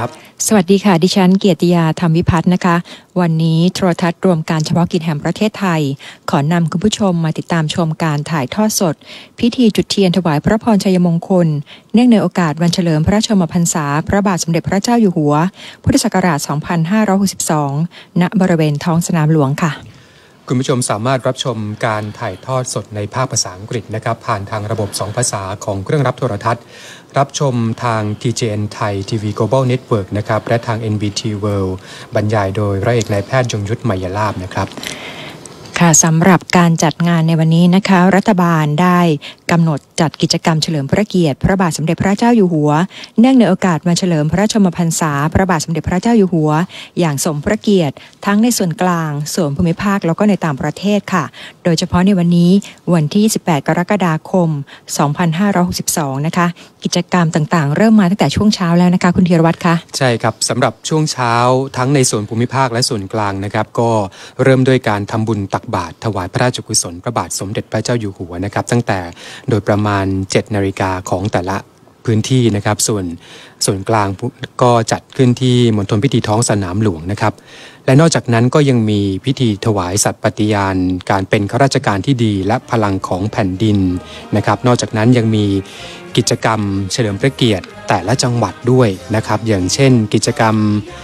ครับสวัสดีค่ะดิฉันเกียรติยาธรรมวิพัฒน์นะคะวันนี้โทรทัศน์รวมการเฉพาะกิจแห่งประเทศไทยขอนำคุณผู้ชมมาติดตามชมการถ่ายทอดสดพิธีจุดเทียนถวายพระพรชัยมงคลเนื่องในโอกาสวันเฉลิมพระชนมพรรษาพระบาทสมเด็จพระเจ้าอยู่หัวพุทธศักราช 2562 ณ บริเวณท้องสนามหลวงค่ะคุณผู้ชมสามารถรับชมการถ่ายทอดสดในภาคภาษาอังกฤษนะครับผ่านทางระบบ2ภาษาของเครื่องรับโทรทัศน์รับชมทาง TGN ไทย TV Global Network นะครับและทาง NBT World บรรยายโดยร้อยเอกนายแพทย์ยงยุทธไมยลาภนะครับค่ะสำหรับการจัดงานในวันนี้นะคะรัฐบาลได้กำหนดจัดกิจกรรมเฉลิมพระเกียรติพระบาทสมเด็จพระเจ้าอยู่หัวเนื่องในโอกาสวันเฉลิมพระชนมพรรษาพระบาทสมเด็จพระเจ้าอยู่หัวอย่างสมพระเกียรติทั้งในส่วนกลางส่วนภูมิภาคแล้วก็ในต่างประเทศค่ะโดยเฉพาะในวันนี้วันที่18กรกฎาคม2562นะคะกิจกรรมต่างๆเริ่มมาตั้งแต่ช่วงเช้าแล้วนะคะคุณธีรวัฒน์คะใช่ครับสำหรับช่วงเช้าทั้งในส่วนภูมิภาคและส่วนกลางนะครับก็เริ่มด้วยการทำบุญตักบาตรถวายพระราชกุศลพระบาทสมเด็จพระเจ้าอยู่หัวนะครับตั้งแต่โดยประมาณ 7 นาฬิกาของแต่ละพื้นที่นะครับส่วนกลางก็จัดขึ้นที่มณฑลพิธีท้องสนามหลวงนะครับและนอกจากนั้นก็ยังมีพิธีถวายสัตย์ปฏิญาณการเป็นข้าราชการที่ดีและพลังของแผ่นดินนะครับนอกจากนั้นยังมีกิจกรรมเฉลิมพระเกียรติแต่ละจังหวัดด้วยนะครับอย่างเช่นกิจกรรม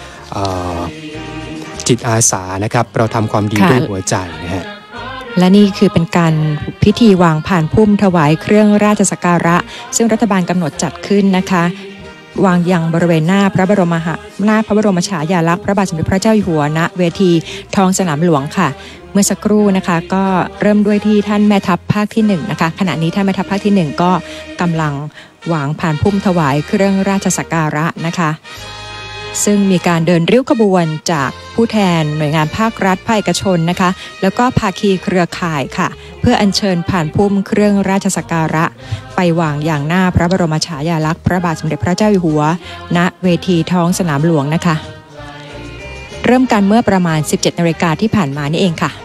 จิตอาสานะครับเราทำความดีด้วยหัวใจนะฮะและนี่คือเป็นการพิธีวางผ่านพุ่มถวายเครื่องราชสักการะซึ่งรัฐบาลกำหนดจัดขึ้นนะคะวางยังบริเวณหน้าพระบรมฉายาลักษณ์พระบาทสมเด็จพระเจ้าอยู่หัวณเวทีท้องสนามหลวงค่ะเมื่อสักครู่นะคะก็เริ่มด้วยที่ท่านแม่ทัพภาคที่1นะคะขณะนี้ท่านแม่ทัพภาคที่1ก็กำลังวางผ่านพุ่มถวายเครื่องราชสักการะนะคะซึ่งมีการเดินริ้วขบวนจากผู้แทนหน่วยงานภาครัฐภาคเอกชนนะคะแล้วก็ภาคีเครือข่ายค่ะเพื่ออัญเชิญผ่านพุ่มเครื่องราชสักการะไปวางอย่างหน้าพระบรมฉายาลักษณ์พระบาทสมเด็จพระเจ้าอยู่หัวณเวทีท้องสนามหลวงนะคะเริ่มกันเมื่อประมาณ 17 นาฬิกาที่ผ่านมานี่เองค่ะ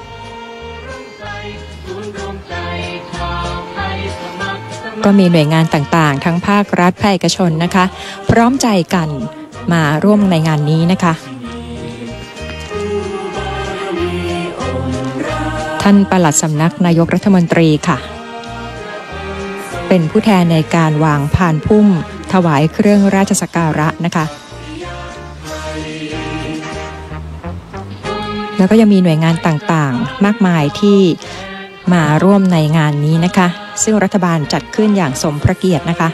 ก็มีหน่วยงานต่างๆทั้งภาครัฐภาคเอกชนนะคะพร้อมใจกันมาร่วมในงานนี้นะคะท่านปลัดสำนักนายกรัฐมนตรีค่ะเป็นผู้แทนในการวางผ่านพุ่มถวายเครื่องราชสักการะนะคะแล้วก็ยังมีหน่วยงานต่างๆมากมายที่มาร่วมในงานนี้นะคะซึ่งรัฐบาลจัดขึ้นอย่างสมพระเกียรตินะคะ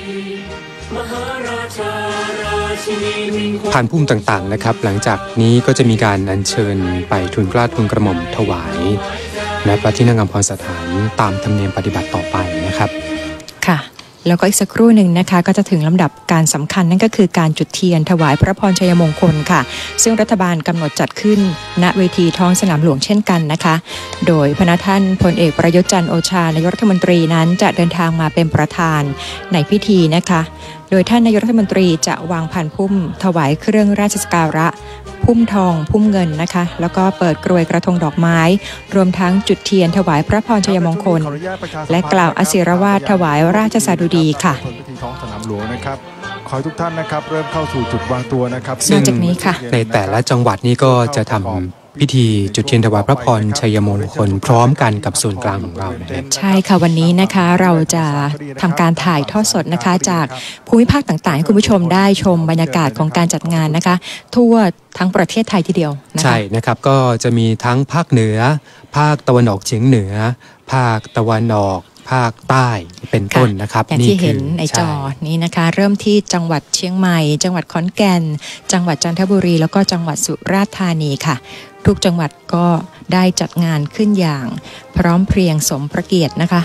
ผ่านพุ่มต่างๆนะครับหลังจากนี้ก็จะมีการอัญเชิญไปทูลเกล้าทูลกระหม่อมถวายณพระที่นั่งอัมพรสถานตามธรรมเนียมปฏิบัติต่อไปนะครับค่ะแล้วก็อีกสักครู่หนึ่งนะคะก็จะถึงลำดับการสำคัญนั่นก็คือการจุดเทียนถวายพระพรชัยมงคลค่ะซึ่งรัฐบาลกำหนดจัดขึ้นณเวทีท้องสนามหลวงเช่นกันนะคะโดยพระท่านพลเอกประยุทธ์จันทร์โอชานายกรัฐมนตรีนั้นจะเดินทางมาเป็นประธานในพิธีนะคะโดยท่านนายกรัฐมนตรีจะวางผ่านพุ่มถวายเครื่องราชสักการะพุ่มทองพุ่มเงินนะคะแล้วก็เปิดกรวยกระทงดอกไม้รวมทั้งจุดเทียนถวายพระพรชัยมงคลและกล่าวอศิรวาทถวายราชสดุดีค่ะพิธีท้องสนามหลวงนะครับขอให้ทุกท่านนะครับเริ่มเข้าสู่จุดวางตัวนะครับนอกจากนี้ค่ะในแต่ละจังหวัดนี้ก็จะทำพิธีจุดเทียนถวายพระพรชัยมงคลพร้อมกันกับส่วนกลางของเรานะครับใช่ค่ะวันนี้นะคะเราจะทำการถ่ายทอดสดนะคะจากภูมิภาคต่างๆให้คุณผู้ชมได้ชมบรรยากาศของการจัดงานนะคะทั่วทั้งประเทศไทยทีเดียวนะคะใช่นะครับก็จะมีทั้งภาคเหนือภาคตะวันออกเฉียงเหนือภาคตะวันออกภาคใต้เป็นต้นนะครับอย่างที่เห็นในจอนี้นะคะเริ่มที่จังหวัดเชียงใหม่จังหวัดขอนแก่นจังหวัดจันทบุรีแล้วก็จังหวัดสุราษฎร์ธานีค่ะทุกจังหวัดก็ได้จัดงานขึ้นอย่างพร้อมเพรียงสมพระเกียรตินะคะ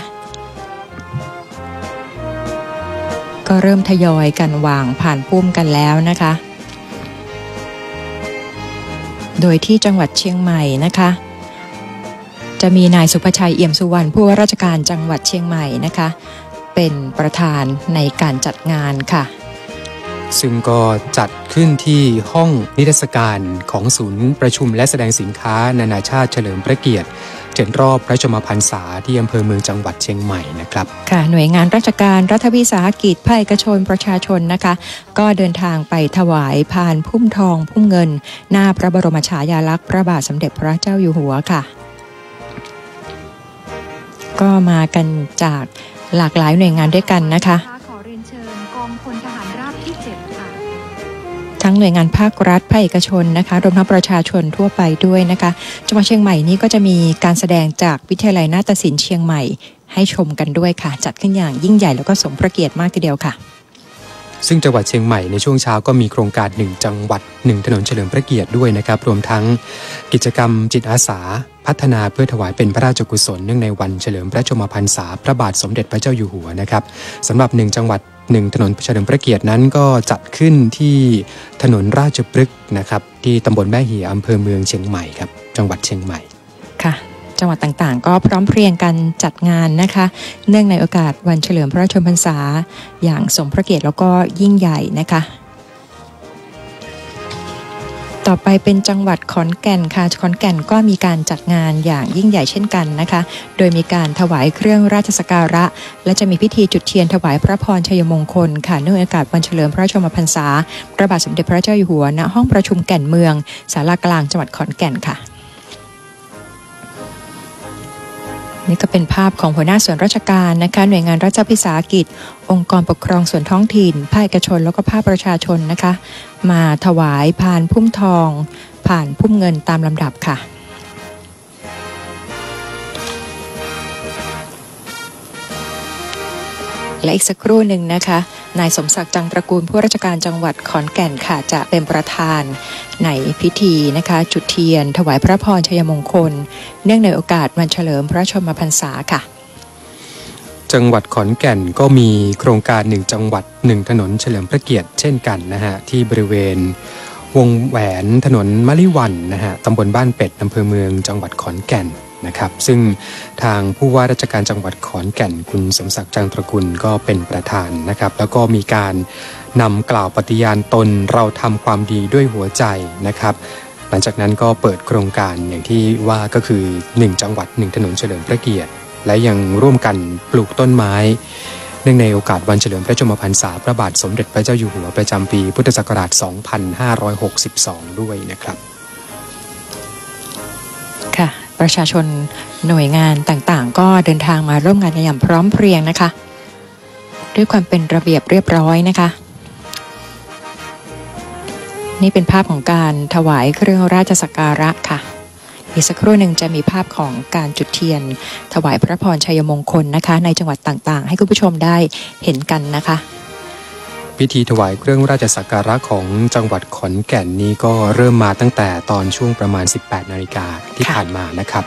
ก็เริ่มทยอยกันวางผ่านพุ่มกันแล้วนะคะโดยที่จังหวัดเชียงใหม่นะคะจะมีนายสุภชัยเอี่ยมสุวรรณผู้ว่าราชการจังหวัดเชียงใหม่นะคะเป็นประธานในการจัดงานค่ะซึ่งก็จัดขึ้นที่ห้องนิทรรศการของศูนย์ประชุมและแสดงสินค้านานาชาติเฉลิมพระเกียรติ7 รอบพระชนมพรรษาที่อำเภอเมืองจังหวัดเชียงใหม่นะครับค่ะหน่วยงานราชการรัฐวิสาหกิจภาคเอกชนประชาชนนะคะก็เดินทางไปถวายพานพุ่มทองพุ่มเงินหน้าพระบรมฉายาลักษณ์พระบาทสมเด็จพระเจ้าอยู่หัวค่ะก็มากันจากหลากหลายหน่วยงานด้วยกันนะคะขอเรียนเชิญกองพลทหารราบที่ 7 ค่ะทั้งหน่วยงานภาครัฐภาคเอกชนนะคะรวมทั้งประชาชนทั่วไปด้วยนะคะจังหวัดเชียงใหม่นี้ก็จะมีการแสดงจากวิทยาลัยนาฏศิลป์เชียงใหม่ให้ชมกันด้วยค่ะจัดขึ้นอย่างยิ่งใหญ่แล้วก็สมพระเกียรติมากทีเดียวค่ะซึ่งจังหวัดเชียงใหม่ในช่วงเช้าก็มีโครงการ1จังหวัด1ถนนเฉลิมพระเกียรติด้วยนะครับรวมทั้งกิจกรรมจิตอาสาพัฒนาเพื่อถวายเป็นพระราชกุศลเนื่องในวันเฉลิมพระชนมพรรษาพระบาทสมเด็จพระเจ้าอยู่หัวนะครับสำหรับ1จังหวัด1ถนนเฉลิมพระเกียรตินั้นก็จัดขึ้นที่ถนนราชพฤกษ์นะครับที่ตำบลแม่เหี่ยอำเภอเมืองเชียงใหม่ครับจังหวัดเชียงใหม่ค่ะจังหวัดต่างๆก็พร้อมเพรียงกันจัดงานนะคะเนื่องในโอกาสวันเฉลิมพระชนมพรรษาอย่างสมพระเกียรติแล้วก็ยิ่งใหญ่นะคะต่อไปเป็นจังหวัดขอนแก่นค่ะขอนแก่นก็มีการจัดงานอย่างยิ่งใหญ่เช่นกันนะคะโดยมีการถวายเครื่องราชสักการะและจะมีพิธีจุดเทียนถวายพระพรชัยมงคลค่ะเนื่องในโอกาสวันเฉลิมพระชนมพรรษาพระบาทสมเด็จพระเจ้าอยู่หัวณห้องประชุมแก่นเมืองศาลากลางจังหวัดขอนแก่นค่ะนี่ก็เป็นภาพของหัวหน้าส่วนราชการนะคะหน่วยงานรัฐวิสาหกิจองค์กรปกครองส่วนท้องถิ่นภาคเอกชนแล้วก็ภาคประชาชนนะคะมาถวายพานพุ่มทองผ่านพุ่มเงินตามลำดับค่ะและอีกสักครู่หนึ่งนะคะนายสมศักดิ์จังตระกูลผู้ราชการจังหวัดขอนแก่นค่ะจะเป็นประธานในพิธีนะคะจุดเทียนถวายพระพรชัยมงคลเนื่องในโอกาสวันเฉลิมพระชนมพรรษาค่ะจังหวัดขอนแก่นก็มีโครงการ1จังหวัด1ถนนเฉลิมพระเกียรติเช่นกันนะฮะที่บริเวณวงแหวนถนนมะลิวันนะฮะตำบลบ้านเป็ดอำเภอเมืองจังหวัดขอนแก่นนะครับซึ่งทางผู้ว่าราชการจังหวัดขอนแก่นคุณสมศักดิ์จังตระกูลก็เป็นประธานนะครับแล้วก็มีการนำกล่าวปฏิญาณตนเราทำความดีด้วยหัวใจนะครับหลังจากนั้นก็เปิดโครงการอย่างที่ว่าก็คือ1จังหวัด1ถนนเฉลิมพระเกียรติและยังร่วมกันปลูกต้นไม้เนื่องในโอกาสวันเฉลิมพระชนมพรรษาพระบาทสมเด็จพระเจ้าอยู่หัวประจำปีพุทธศักราช 2562 ด้วยนะครับค่ะประชาชนหน่วยงานต่างๆก็เดินทางมาร่วมงานอย่างพร้อมเพรียงนะคะด้วยความเป็นระเบียบเรียบร้อยนะคะนี่เป็นภาพของการถวายเครื่องราชสักการะค่ะอีกสักครู่หนึ่งจะมีภาพของการจุดเทียนถวายพระพรชัยมงคลนะคะในจังหวัดต่างๆให้คุณผู้ชมได้เห็นกันนะคะพิธีถวายเครื่องราชสักการะของจังหวัดขอนแก่นนี้ก็เริ่มมาตั้งแต่ตอนช่วงประมาณ 18 นาฬิกาที่ผ่านมานะครับ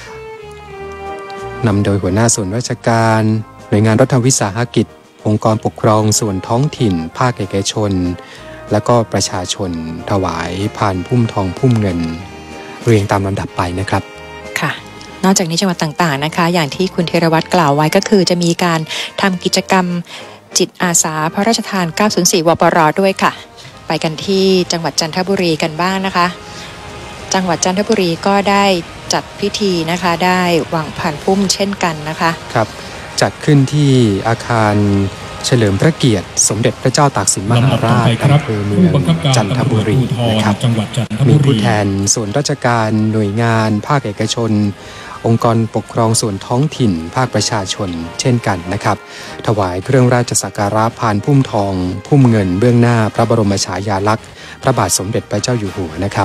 นำโดยหัวหน้าส่วนราชการหน่วยงานรัฐวิสาหกิจองค์กรปกครองส่วนท้องถิ่นภาคเอกชนและก็ประชาชนถวายพานพุ่มทองพุ่มเงินเรียงตามลำดับไปนะครับค่ะนอกจากนี้จังหวัดต่างๆนะคะอย่างที่คุณธีรวัตรกล่าวไว้ก็คือจะมีการทำกิจกรรมจิตอาสาพระราชทาน904วปรด้วยค่ะไปกันที่จังหวัดจันทบุรีกันบ้างนะคะจังหวัดจันทบุรีก็ได้จัดพิธีนะคะได้วางพานพุ่มเช่นกันนะคะครับจัดขึ้นที่อาคารเฉลิมพระเกียรติสมเด็จพระเจ้าตากสินมหาราชอำเภอเมืองจันทบุรีนะครับมีผู้แทนส่วนราชการหน่วยงานภาคเอกชนองค์กรปกครองส่วนท้องถิ่นภาคประชาชนเช่นกันนะครับถวายเครื่องราชสักการะพานพุ่มทองพุ่มเงินเบื้องหน้าพระบรมฉายาลักษณ์พระบาทสมเด็จพระเจ้าอยู่หัวนะครับ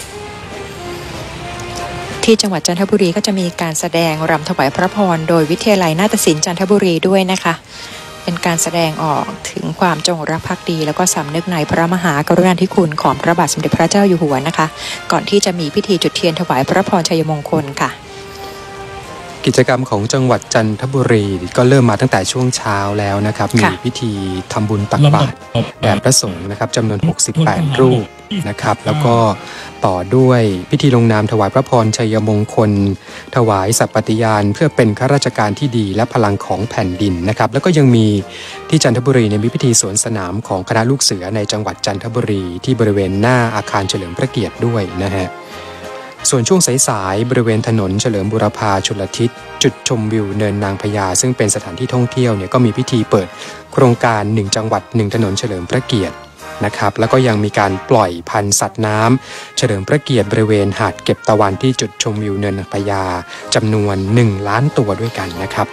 ที่จังหวัดจันทบุรีก็จะมีการแสดงรำถวายพระพรโดยวิทยาลัยนาฏศิลป์จันทบุรีด้วยนะคะเป็นการแสดงออกถึงความจงรักภักดีแล้วก็สำนึกในพระมหากรุณาธิคุณของพระบาทสมเด็จพระเจ้าอยู่หัวนะคะก่อนที่จะมีพิธีจุดเทียนถวายพระพรชัยมงคลค่ะกกิจกรรมของจังหวัดจันทบุรีก็เริ่มมาตั้งแต่ช่วงเช้าแล้วนะครับมีพิธีทำบุญตักบาตรแด่พระสงฆ์นะครับจำนวน68รูปนะครับแล้วก็ต่อด้วยพิธีลงนามถวายพระพรชัยมงคลถวายสัตย์ปฏิญาณเพื่อเป็นข้าราชการที่ดีและพลังของแผ่นดินนะครับแล้วก็ยังมีที่จันทบุรีมีพิธีสวนสนามของคณะลูกเสือในจังหวัดจันทบุรีที่บริเวณหน้าอาคารเฉลิมพระเกียรติด้วยนะฮะส่วนช่วงสายๆบริเวณถนนเฉลิมบูรพาชลทิศจุดชมวิวเนินนางพญาซึ่งเป็นสถานที่ท่องเที่ยวเนี่ยก็มีพิธีเปิดโครงการ1จังหวัด1ถนนเฉลิมพระเกียรตินะครับแล้วก็ยังมีการปล่อยพันธุ์สัตว์น้ำเฉลิมพระเกียรติบริเวณหาดเก็บตะวันที่จุดชมวิวเนินนางพญาจำนวน1 ล้านตัวด้วยกันนะครับ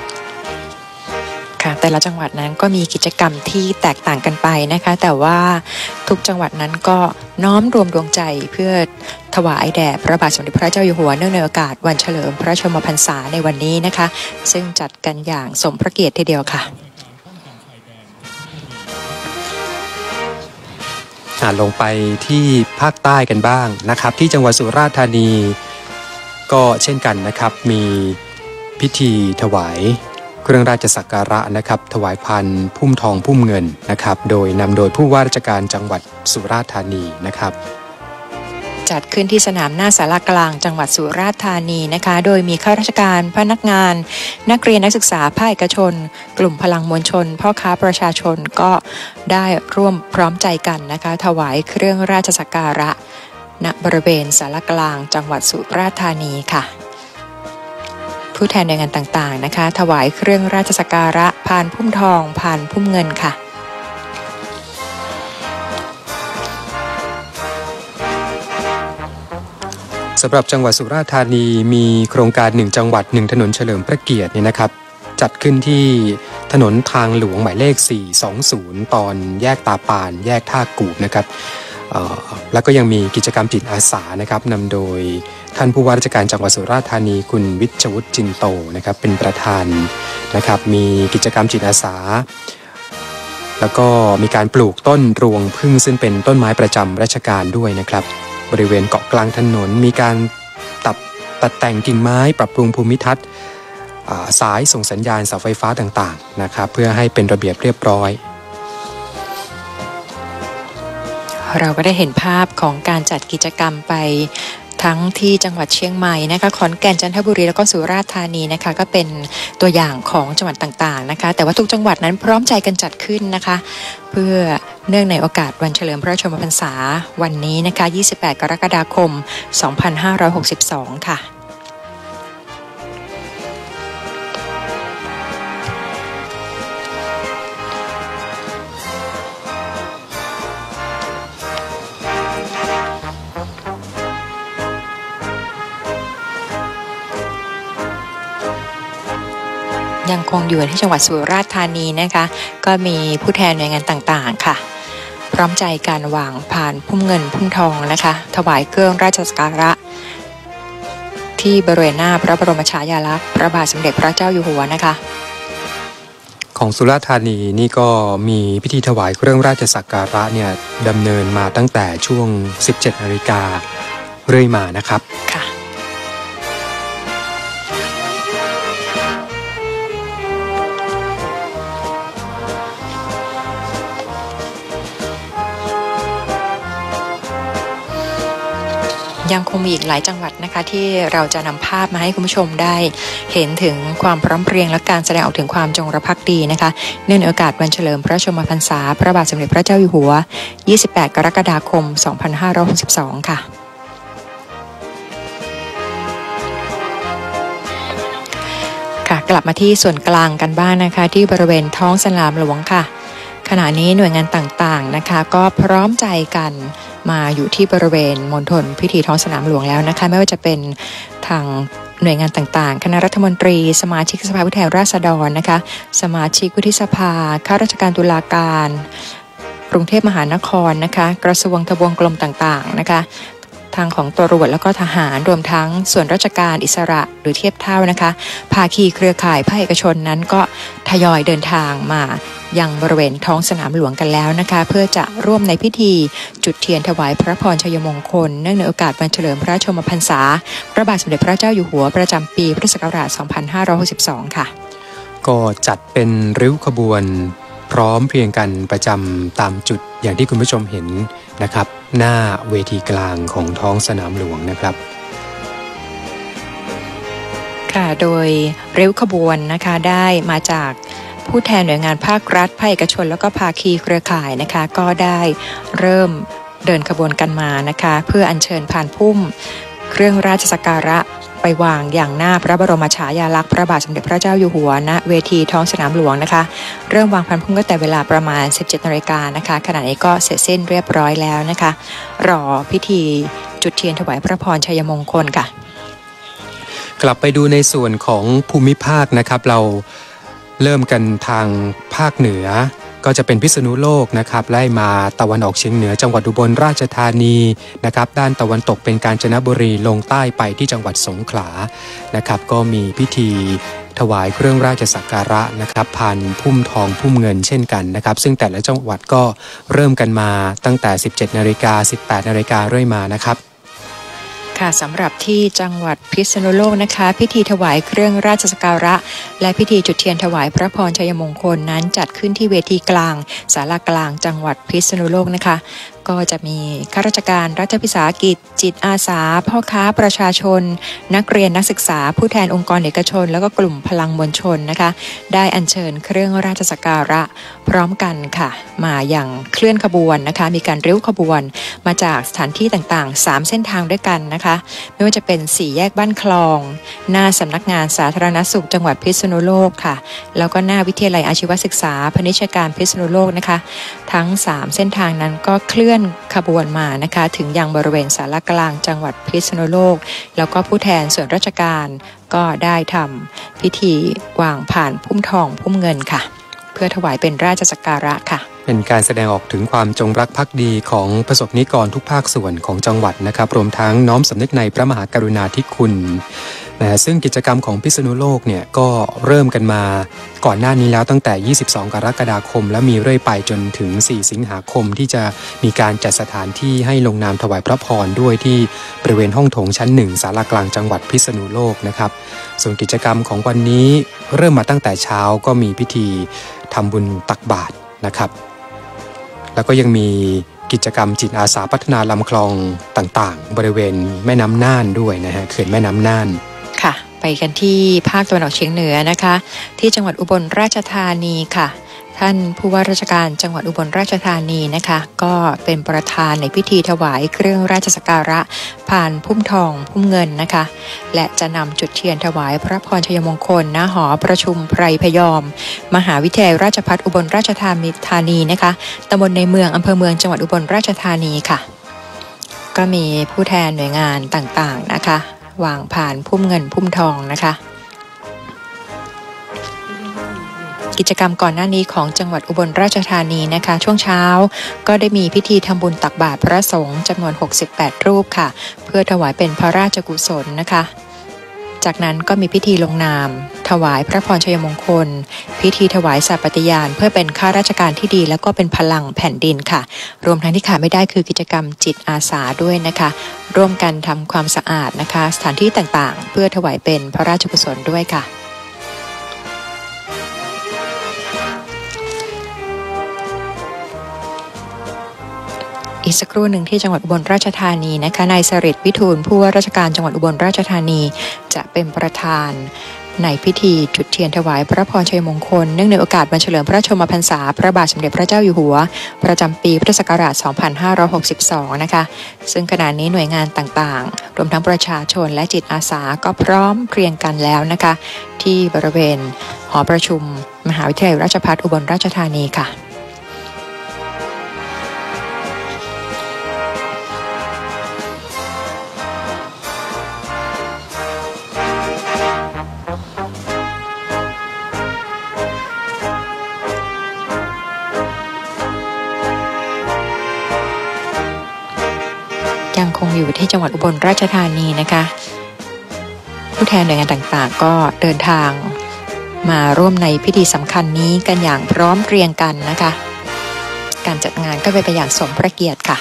ค่ะแต่ละจังหวัดนั้นก็มีกิจกรรมที่แตกต่างกันไปนะคะแต่ว่าทุกจังหวัดนั้นก็น้อมรวมดวงใจเพื่อถวายแด่พระบาทสมเด็จพระเจ้าอยู่หัวเนื่องในโอกาสวันเฉลิมพระชนมพรรษาในวันนี้นะคะซึ่งจัดกันอย่างสมพระเกียรติทีเดียวค่ะลงไปที่ภาคใต้กันบ้างนะครับที่จังหวัดสุราษฎร์ธานีก็เช่นกันนะครับมีพิธีถวายเครื่องราชสักการะนะครับถวายพันพุ่มทองพุ่มเงินนะครับโดยนำโดยผู้ว่าราชการจังหวัดสุราษฎร์ธานีนะครับจัดขึ้นที่สนามหน้าศาลากลางจังหวัดสุราษฎร์ธานีนะคะโดยมีข้าราชการพนักงานนักเรียนนักศึกษาภาคเอกชนกลุ่มพลังมวลชนพ่อค้าประชาชนก็ได้ร่วมพร้อมใจกันนะคะถวายเครื่องราชสักการะณบริเวณศาลากลางจังหวัดสุราษฎร์ธานีค่ะผู้แทนหน่วยงานต่างๆนะคะถวายเครื่องราชสักการะพานพุ่มทองพานพุ่มเงินค่ะสำหรับจังหวัดสุราษฎร์ธานีมีโครงการ1จังหวัด1ถนนเฉลิมพระเกียรติเนี่ยนะครับจัดขึ้นที่ถนนทางหลวงหมายเลข420ตอนแยกตาปานแยกท่ากูบนะครับแล้วก็ยังมีกิจกรรมจิตอาสานะครับนำโดยท่านผู้ว่าราชการจังหวัดสุราษฎร์ธานีคุณวิชวุฒิจินโตนะครับเป็นประธานนะครับมีกิจกรรมจิตอาสาแล้วก็มีการปลูกต้นรวงผึ้งซึ่งเป็นต้นไม้ประจำราชการด้วยนะครับบริเวณเกาะกลางถนนมีการตัดแต่งกิ่งไม้ปรับปรุงภูมิทัศน์สายส่งสัญญาณเสาไฟฟ้าต่างๆนะครับเพื่อให้เป็นระเบียบเรียบร้อยเราก็ได้เห็นภาพของการจัดกิจกรรมไปทั้งที่จังหวัดเชียงใหม่นะคะขอนแก่นจันทบุรีแล้วก็สุราษฎร์ธานีนะคะก็เป็นตัวอย่างของจังหวัดต่างๆนะคะแต่ว่าทุกจังหวัดนั้นพร้อมใจกันจัดขึ้นนะคะเพื่อเนื่องในโอกาสวันเฉลิมพระชนมพรรษาวันนี้นะคะ28 กรกฎาคม 2562 ค่ะยังคงอยู่ที่จังหวัดสุราษฎร์ธานีนะคะก็มีผู้แทนหน่วยงานต่างๆค่ะพร้อมใจการวางพานพุ่มเงินพุ่มทองนะคะถวายเครื่องราชสักการะที่บริเวณหน้าพระบรมฉายาลักษณ์พระบาทสมเด็จพระเจ้าอยู่หัวนะคะของสุราษฎร์ธานีนี่ก็มีพิธีถวายเครื่องราชสักการะเนี่ยดำเนินมาตั้งแต่ช่วง 17 นาฬิกาเรื่อยมานะครับค่ะยังคงมีอีกหลายจังหวัดนะคะที่เราจะนำภาพมาให้คุณผู้ชมได้เห็นถึงความพร้อมเพรียงและการแสดงออกถึงความจงรักภักดีนะคะเนื่องในโอกาสวันเฉลิมพระชนมพรรษาพระบาทสมเด็จพระเจ้าอยู่หัว28 กรกฎาคม 2562 ค่ะกลับมาที่ส่วนกลางกันบ้างนะคะที่บริเวณท้องสนามหลวงค่ะขณะนี้หน่วยงานต่างๆนะคะก็พร้อมใจกันมาอยู่ที่บริเวณมณฑลพิธีท้องสนามหลวงแล้วนะคะไม่ว่าจะเป็นทางหน่วยงานต่างๆคณะรัฐมนตรีสมาชิกสภาผู้แทนราษฎรนะคะสมาชิกวุฒิสภาข้าราชการตุลาการกรุงเทพมหานครนะคะกระทรวงทบวงกรมต่างๆนะคะทางของตำรวจแล้วก็ทหารรวมทั้งส่วนราชการอิสระหรือเทียบเท่านะคะภาคีเครือข่ายภาคเอกชนนั้นก็ทยอยเดินทางมายังบริเวณท้องสนามหลวงกันแล้วนะคะเพื่อจะร่วมในพิธีจุดเทียนถวายพระพรชัยมงคลเนื่องในโอกาสวันเฉลิมพระชนมพรรษาพระบาทสมเด็จพระเจ้าอยู่หัวประจำปีพุทธศักราช 2562 ค่ะก็จัดเป็นริ้วขบวนพร้อมเพรียงกันประจำตามจุดอย่างที่คุณผู้ชมเห็นนะครับหน้าเวทีกลางของท้องสนามหลวงนะครับค่ะโดยริ้วขบวนนะคะได้มาจากผู้แทนหน่วยงานภาครัฐภาคเอกชนแล้วก็ภาคีเครือข่ายนะคะก็ได้เริ่มเดินขบวนกันมานะคะเพื่ออัญเชิญผ่านพุ่มเครื่องราชสักการะไปวางอย่างหน้าพระบรมฉายาลักษณ์พระบาทสมเด็จพระเจ้าอยู่หัวณเวทีท้องสนามหลวงนะคะเริ่มวางพันพุ่มก็แต่เวลาประมาณ 17 นาฬิกานะคะขณะนี้ก็เสร็จสิ้นเรียบร้อยแล้วนะคะรอพิธีจุดเทียนถวายพระพรชัยมงคลค่ะกลับไปดูในส่วนของภูมิภาคนะครับเราเริ่มกันทางภาคเหนือก็จะเป็นพิษณุโลกนะครับไล่มาตะวันออกเฉียงเหนือจังหวัดอุบลราชธานีนะครับด้านตะวันตกเป็นกาญจนบุรีลงใต้ไปที่จังหวัดสงขลานะครับก็มีพิธีถวายเครื่องราชสักการะนะครับพันพุ่มทองพุ่มเงินเช่นกันนะครับซึ่งแต่ละจังหวัดก็เริ่มกันมาตั้งแต่ 17 นาฬิกา 18 นาฬิกาเรื่อยมานะครับค่ะสำหรับที่จังหวัดพิษณุโลกนะคะพิธีถวายเครื่องราชสักการะและพิธีจุดเทียนถวายพระพรชัยมงคลนั้นจัดขึ้นที่เวทีกลางศาลากลางจังหวัดพิษณุโลกนะคะก็จะมีข้าราชการรัฐวิสาหกิจจิตอาสาพ่อค้าประชาชนนักเรียนนักศึกษาผู้แทนองค์กรเอกชนแล้วก็กลุ่มพลังมวลชนนะคะได้อัญเชิญเครื่องราชสักการะพร้อมกันค่ะมาอย่างเคลื่อนขบวนนะคะมีการริ้วขบวนมาจากสถานที่ต่างๆ3เส้นทางด้วยกันนะคะไม่ว่าจะเป็น4แยกบ้านคลองหน้าสำนักงานสาธารณสุขจังหวัดพิษณุโลกค่ะแล้วก็หน้าวิทยาลัยอาชีวศึกษาพาณิชยการพิษณุโลกนะคะทั้ง3เส้นทางนั้นก็เคลื่อนขบวนมานะคะถึงยังบริเวณศาลากลางจังหวัดพิษณุโลกแล้วก็ผู้แทนส่วนราชการก็ได้ทำพิธีวางผ่านพุ่มทองพุ่มเงินค่ะเพื่อถวายเป็นราชสักการะค่ะเป็นการแสดงออกถึงความจงรักภักดีของประสบนิกรทุกภาคส่วนของจังหวัดนะครับรวมทั้งน้อมสำนึกในพระมหากรุณาธิคุณซึ่งกิจกรรมของพิษณุโลกเนี่ยก็เริ่มกันมาก่อนหน้านี้แล้วตั้งแต่ 22 กรกฎาคมและมีเรื่อยไปจนถึง 4 สิงหาคมที่จะมีการจัดสถานที่ให้ลงนามถวายพระพรด้วยที่บริเวณห้องโถงชั้น 1ศาลากลางจังหวัดพิษณุโลกนะครับส่วนกิจกรรมของวันนี้เริ่มมาตั้งแต่เช้าก็มีพิธีทำบุญตักบาตรนะครับแล้วก็ยังมีกิจกรรมจิตอาสาพัฒนาลำคลองต่างๆบริเวณแม่น้ำน่านด้วยนะฮะเขื่อนแม่น้ำน่านค่ะไปกันที่ภาคตะวันออกเฉียงเหนือนะคะที่จังหวัดอุบลราชธานีค่ะท่านผู้ว่าราชการจังหวัดอุบลราชธานีนะคะก็เป็นประธานในพิธีถวายเครื่องราชสักการะผ่านพุ่มทองพุ่มเงินนะคะและจะนำจุดเทียนถวายพระพรชัยมงคลณหอประชุมไพรพยอมมหาวิทยาลัยราชภัฏอุบลราชธานีนะคะตำบลในเมืองอำเภอเมืองจังหวัดอุบลราชธานีค่ะก็มีผู้แทนหน่วยงานต่างๆนะคะวางผ่านพุ่มเงินพุ่มทองนะคะกิจกรรมก่อนหน้านี้ของจังหวัดอุบลราชธานีนะคะช่วงเช้าก็ได้มีพิธีทำบุญตักบาตรพระสงฆ์จำนวน68รูปค่ะเพื่อถวายเป็นพระราชกุศลนะคะจากนั้นก็มีพิธีลงนามถวายพระพรชัยมงคลพิธีถวายสัตย์ปฏิญาณเพื่อเป็นข้าราชการที่ดีแล้วก็เป็นพลังแผ่นดินค่ะรวมทั้งที่ขาดไม่ได้คือกิจกรรมจิตอาสาด้วยนะคะร่วมกันทำความสะอาดนะคะสถานที่ต่างๆเพื่อถวายเป็นพระราชกุศลด้วยค่ะอีกสักครู่หนึ่งที่จังหวัดอุบลราชธานีนะคะนายสฤทธิ์วิทูลผู้ว่าราชการจังหวัดอุบลราชธานีจะเป็นประธานในพิธีจุดเทียนถวายพระพรชัยมงคลเนื่องในโอกาสวันเฉลิมพระชนมพรรษาพระบาทสมเด็จพระเจ้าอยู่หัวประจำปีพุทธศักราช 2562 นะคะซึ่งขณะนี้หน่วยงานต่างๆรวมทั้งประชาชนและจิตอาสาก็พร้อมเพรียงกันแล้วนะคะที่บริเวณหอประชุมมหาวิทยาลัยราชภัฏอุบลราชธานีค่ะยยังคงอยู่ที่จังหวัดอุบลราชธานีนะคะผู้แทนหน่วยงานต่างๆก็เดินทางมาร่วมในพิธีสำคัญนี้กันอย่างพร้อมเพรียงกันนะคะการจัดงานก็เป็นไปอย่างสมพระเกียรติค่ะ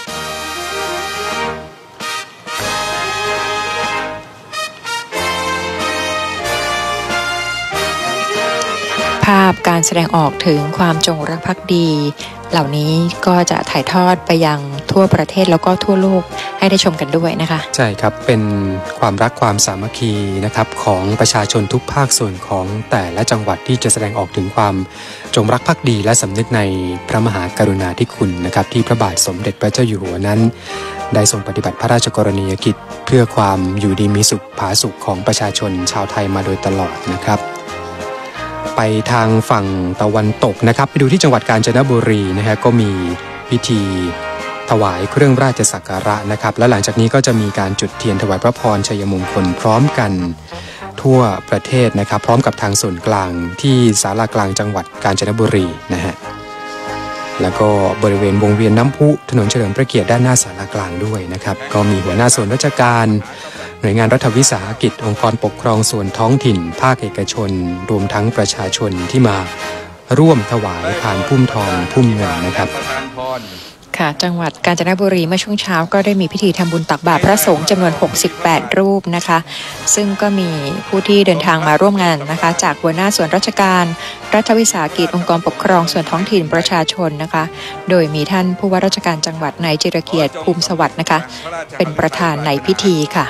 ภาพการแสดงออกถึงความจงรักภักดีเหล่านี้ก็จะถ่ายทอดไปยังทั่วประเทศแล้วก็ทั่วโลกให้ได้ชมกันด้วยนะคะใช่ครับเป็นความรักความสามัคคีนะครับของประชาชนทุกภาคส่วนของแต่ละจังหวัดที่จะแสดงออกถึงความจงรักภักดีและสำนึกในพระมหากรุณาธิคุณนะครับที่พระบาทสมเด็จพระเจ้าอยู่หัวนั้นได้ทรงปฏิบัติพระราชกรณียกิจเพื่อความอยู่ดีมีสุขผาสุขของประชาชนชาวไทยมาโดยตลอดนะครับไปทางฝั่งตะวันตกนะครับไปดูที่จังหวัดกาญจนบุรีนะฮะก็มีพิธีถวายเครื่องราชสักการะนะครับและหลังจากนี้ก็จะมีการจุดเทียนถวายพระพรชัยมงคลพร้อมกันทั่วประเทศนะครับพร้อมกับทางส่วนกลางที่ศาลากลางจังหวัดกาญจนบุรีนะฮะแล้วก็บริเวณวงเวียนน้ำพุถนนเฉลิมพระเกียรติด้านหน้าศาลากลางด้วยนะครับก็มีหัวหน้าส่วนราชการหน่วยงานรัฐวิสาหกิจองค์กรปกครองส่วนท้องถิ่นภาคเอกชนรวมทั้งประชาชนที่มาร่วมถวายผ่านพุ่มทองพุ่มเงินนะครับค่ะจังหวัดกาญจนบุรีเมื่อช่วงเช้าก็ได้มีพิธีทำบุญตักบาตรพระสงฆ์จำนวน68รูปนะคะซึ่งก็มีผู้ที่เดินทางมาร่วมงานนะคะจากหัวหน้าส่วนราชการรัฐวิสาหกิจองค์กรปกครองส่วนท้องถิ่นประชาชนนะคะโดยมีท่านผู้ว่าราชการจังหวัดนายจิรเกียรติภูมิสวัสดิ์นะคะเป็นประธานในพิธีค่ะ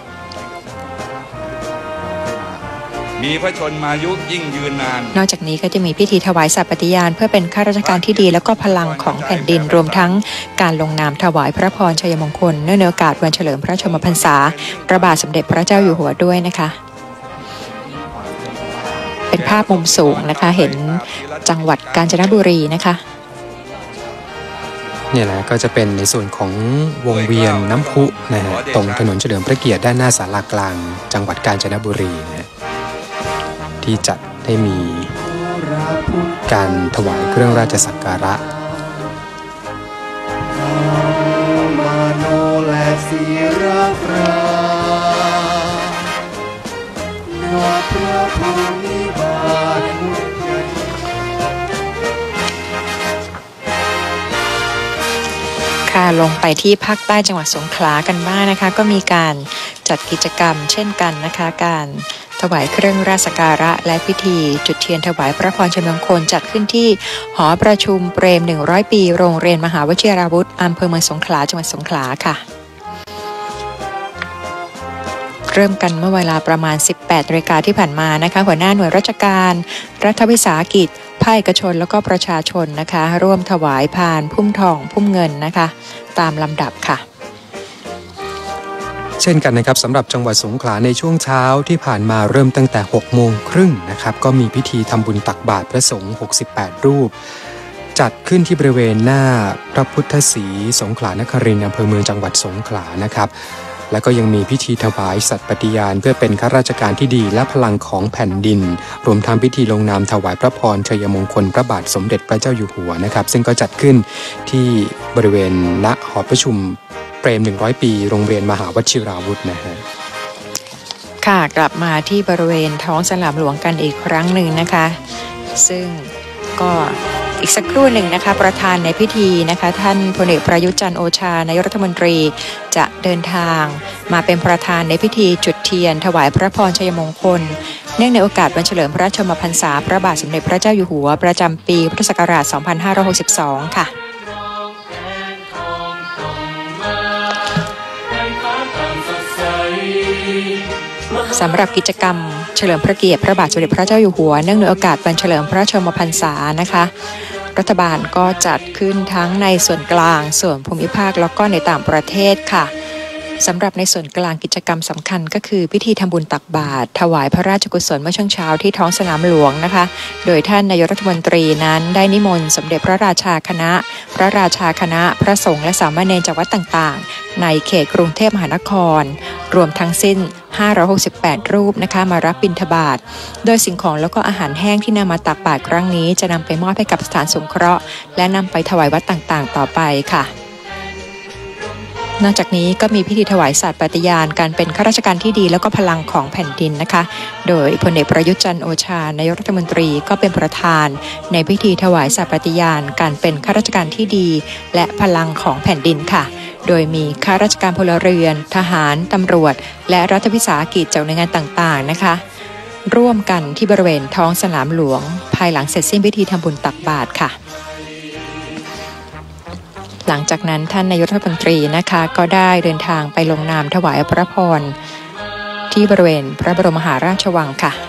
มีพระชนมายุยิ่งยืนนานนอกจากนี้ก็จะมีพิธีถวายสัตย์ปฏิญาณเพื่อเป็นข้าราชการที่ดีแล้วก็พลังของแผ่นดินรวมทั้งการลงนามถวายพระพรชัยมงคลเนื่องในโอกาสวันเฉลิมพระชนมพรรษาพระบาทสมเด็จพระเจ้าอยู่หัวด้วยนะคะเป็นภาพมุมสูงนะคะเห็นจังหวัดกาญจนบุรีนะคะเนี่ยแหละก็จะเป็นในส่วนของวงเวียนน้ำพุนะฮะตรงถนนเฉลิมพระเกียรติด้านหน้าศาลากลางจังหวัดกาญจนบุรีนะที่จัดให้มีการถวายเครื่องราชสักการะค่ะลงไปที่ภาคใต้จังหวัดสงขลากันบ้างนะคะก็มีการจัดกิจกรรมเช่นกันนะคะการถวายเครื่องราชสักการะและพิธีจุดเทียนถวายพระพรชัยมงคลจัดขึ้นที่หอประชุมเปรม100ปีโรงเรียนมหาวชิราวุธอำเภอเมืองสงขลาจังหวัดสงขลาค่ะเริ่มกันเมื่อเวลาประมาณ 18 นาฬิกาที่ผ่านมานะคะหัวหน้าหน่วยราชการรัฐวิสาหกิจภาคเอกชนแล้วก็ประชาชนนะคะร่วมถวายพานพุ่มทองพุ่มเงินนะคะตามลำดับค่ะเช่นกันนะครับสำหรับจังหวัดสงขลาในช่วงเช้าที่ผ่านมาเริ่มตั้งแต่6 โมงครึ่งนะครับก็มีพิธีทำบุญตักบาตรพระสงฆ์68รูปจัดขึ้นที่บริเวณหน้าพระพุทธศรีสงขลานครินทร์อำเภอเมืองจังหวัดสงขลานะครับและก็ยังมีพิธีถวายสัตย์ปฏิญาณเพื่อเป็นข้าราชการที่ดีและพลังของแผ่นดินรวมทั้งพิธีลงนามถวายพระพรชัยมงคลพระบาทสมเด็จพระเจ้าอยู่หัวนะครับซึ่งก็จัดขึ้นที่บริเวณณหอประชุมเปรม100ปีโรงเรียนมหาวชิราวุธนะฮะค่ะกลับมาที่บริเวณท้องสนามหลวงกันอีกครั้งหนึ่งนะคะซึ่งก็อีกสักครู่หนึ่งนะคะประธานในพิธีนะคะท่านพลเอกประยุทธ์จันทร์โอชานายกรัฐมนตรีจะเดินทางมาเป็นประธานในพิธีจุดเทียนถวายพระพรชัยมงคลเนื่องในโอกาสวันเฉลิมพระชนมพรรษาพระบาทสมเด็จพระเจ้าอยู่หัวประจำปีพุทธศักราช 2562 ค่ะสำหรับกิจกรรมเฉลิมพระเกียรติพระบาทสมเด็จพระเจ้าอยู่หัวเนื่องในโอกาสวันเฉลิมพระชนมพรรษานะคะรัฐบาลก็จัดขึ้นทั้งในส่วนกลางส่วนภูมิภาคแล้วก็ในต่างประเทศค่ะสำหรับในส่วนกลางกิจกรรมสำคัญก็คือพิธีทำบุญตักบาตรถวายพระราชกุศลเมื่อช่วงเช้าที่ท้องสนามหลวงนะคะโดยท่านนายกรัฐมนตรีนั้นได้นิมนต์สมเด็จพระราชาคณะพระราชาคณะพระสงฆ์และสามเณรจากวัดต่างๆในเขตกรุงเทพมหานครรวมทั้งสิ้น568รูปนะคะมารับบิณฑบาตโดยสิ่งของแล้วก็อาหารแห้งที่นำมาตักบาตรครั้งนี้จะนำไปมอบให้กับสถานสงเคราะห์และนำไปถวายวัดต่างๆต่อไปค่ะนอกจากนี้ก็มีพิธีถวายสัตย์ปฏิญาณการเป็นข้าราชการที่ดีแล้วก็พลังของแผ่นดินนะคะโดยพลเอกประยุทธ์จันทร์โอชานายกรัฐมนตรีก็เป็นประธานในพิธีถวายสัตย์ปฏิญาณการเป็นข้าราชการที่ดีและพลังของแผ่นดินค่ะโดยมีข้าราชการพลเรือนทหารตำรวจและรัฐวิสาหกิจจากหน่วยงานต่างๆนะคะร่วมกันที่บริเวณท้องสนามหลวงภายหลังเสร็จสิ้นพิธีทำบุญตักบาตรค่ะหลังจากนั้นท่านนายกรัฐมนตรีนะคะก็ได้เดินทางไปลงนามถวายพระพรที่บริเวณพระบรมมหาราชวังค่ะ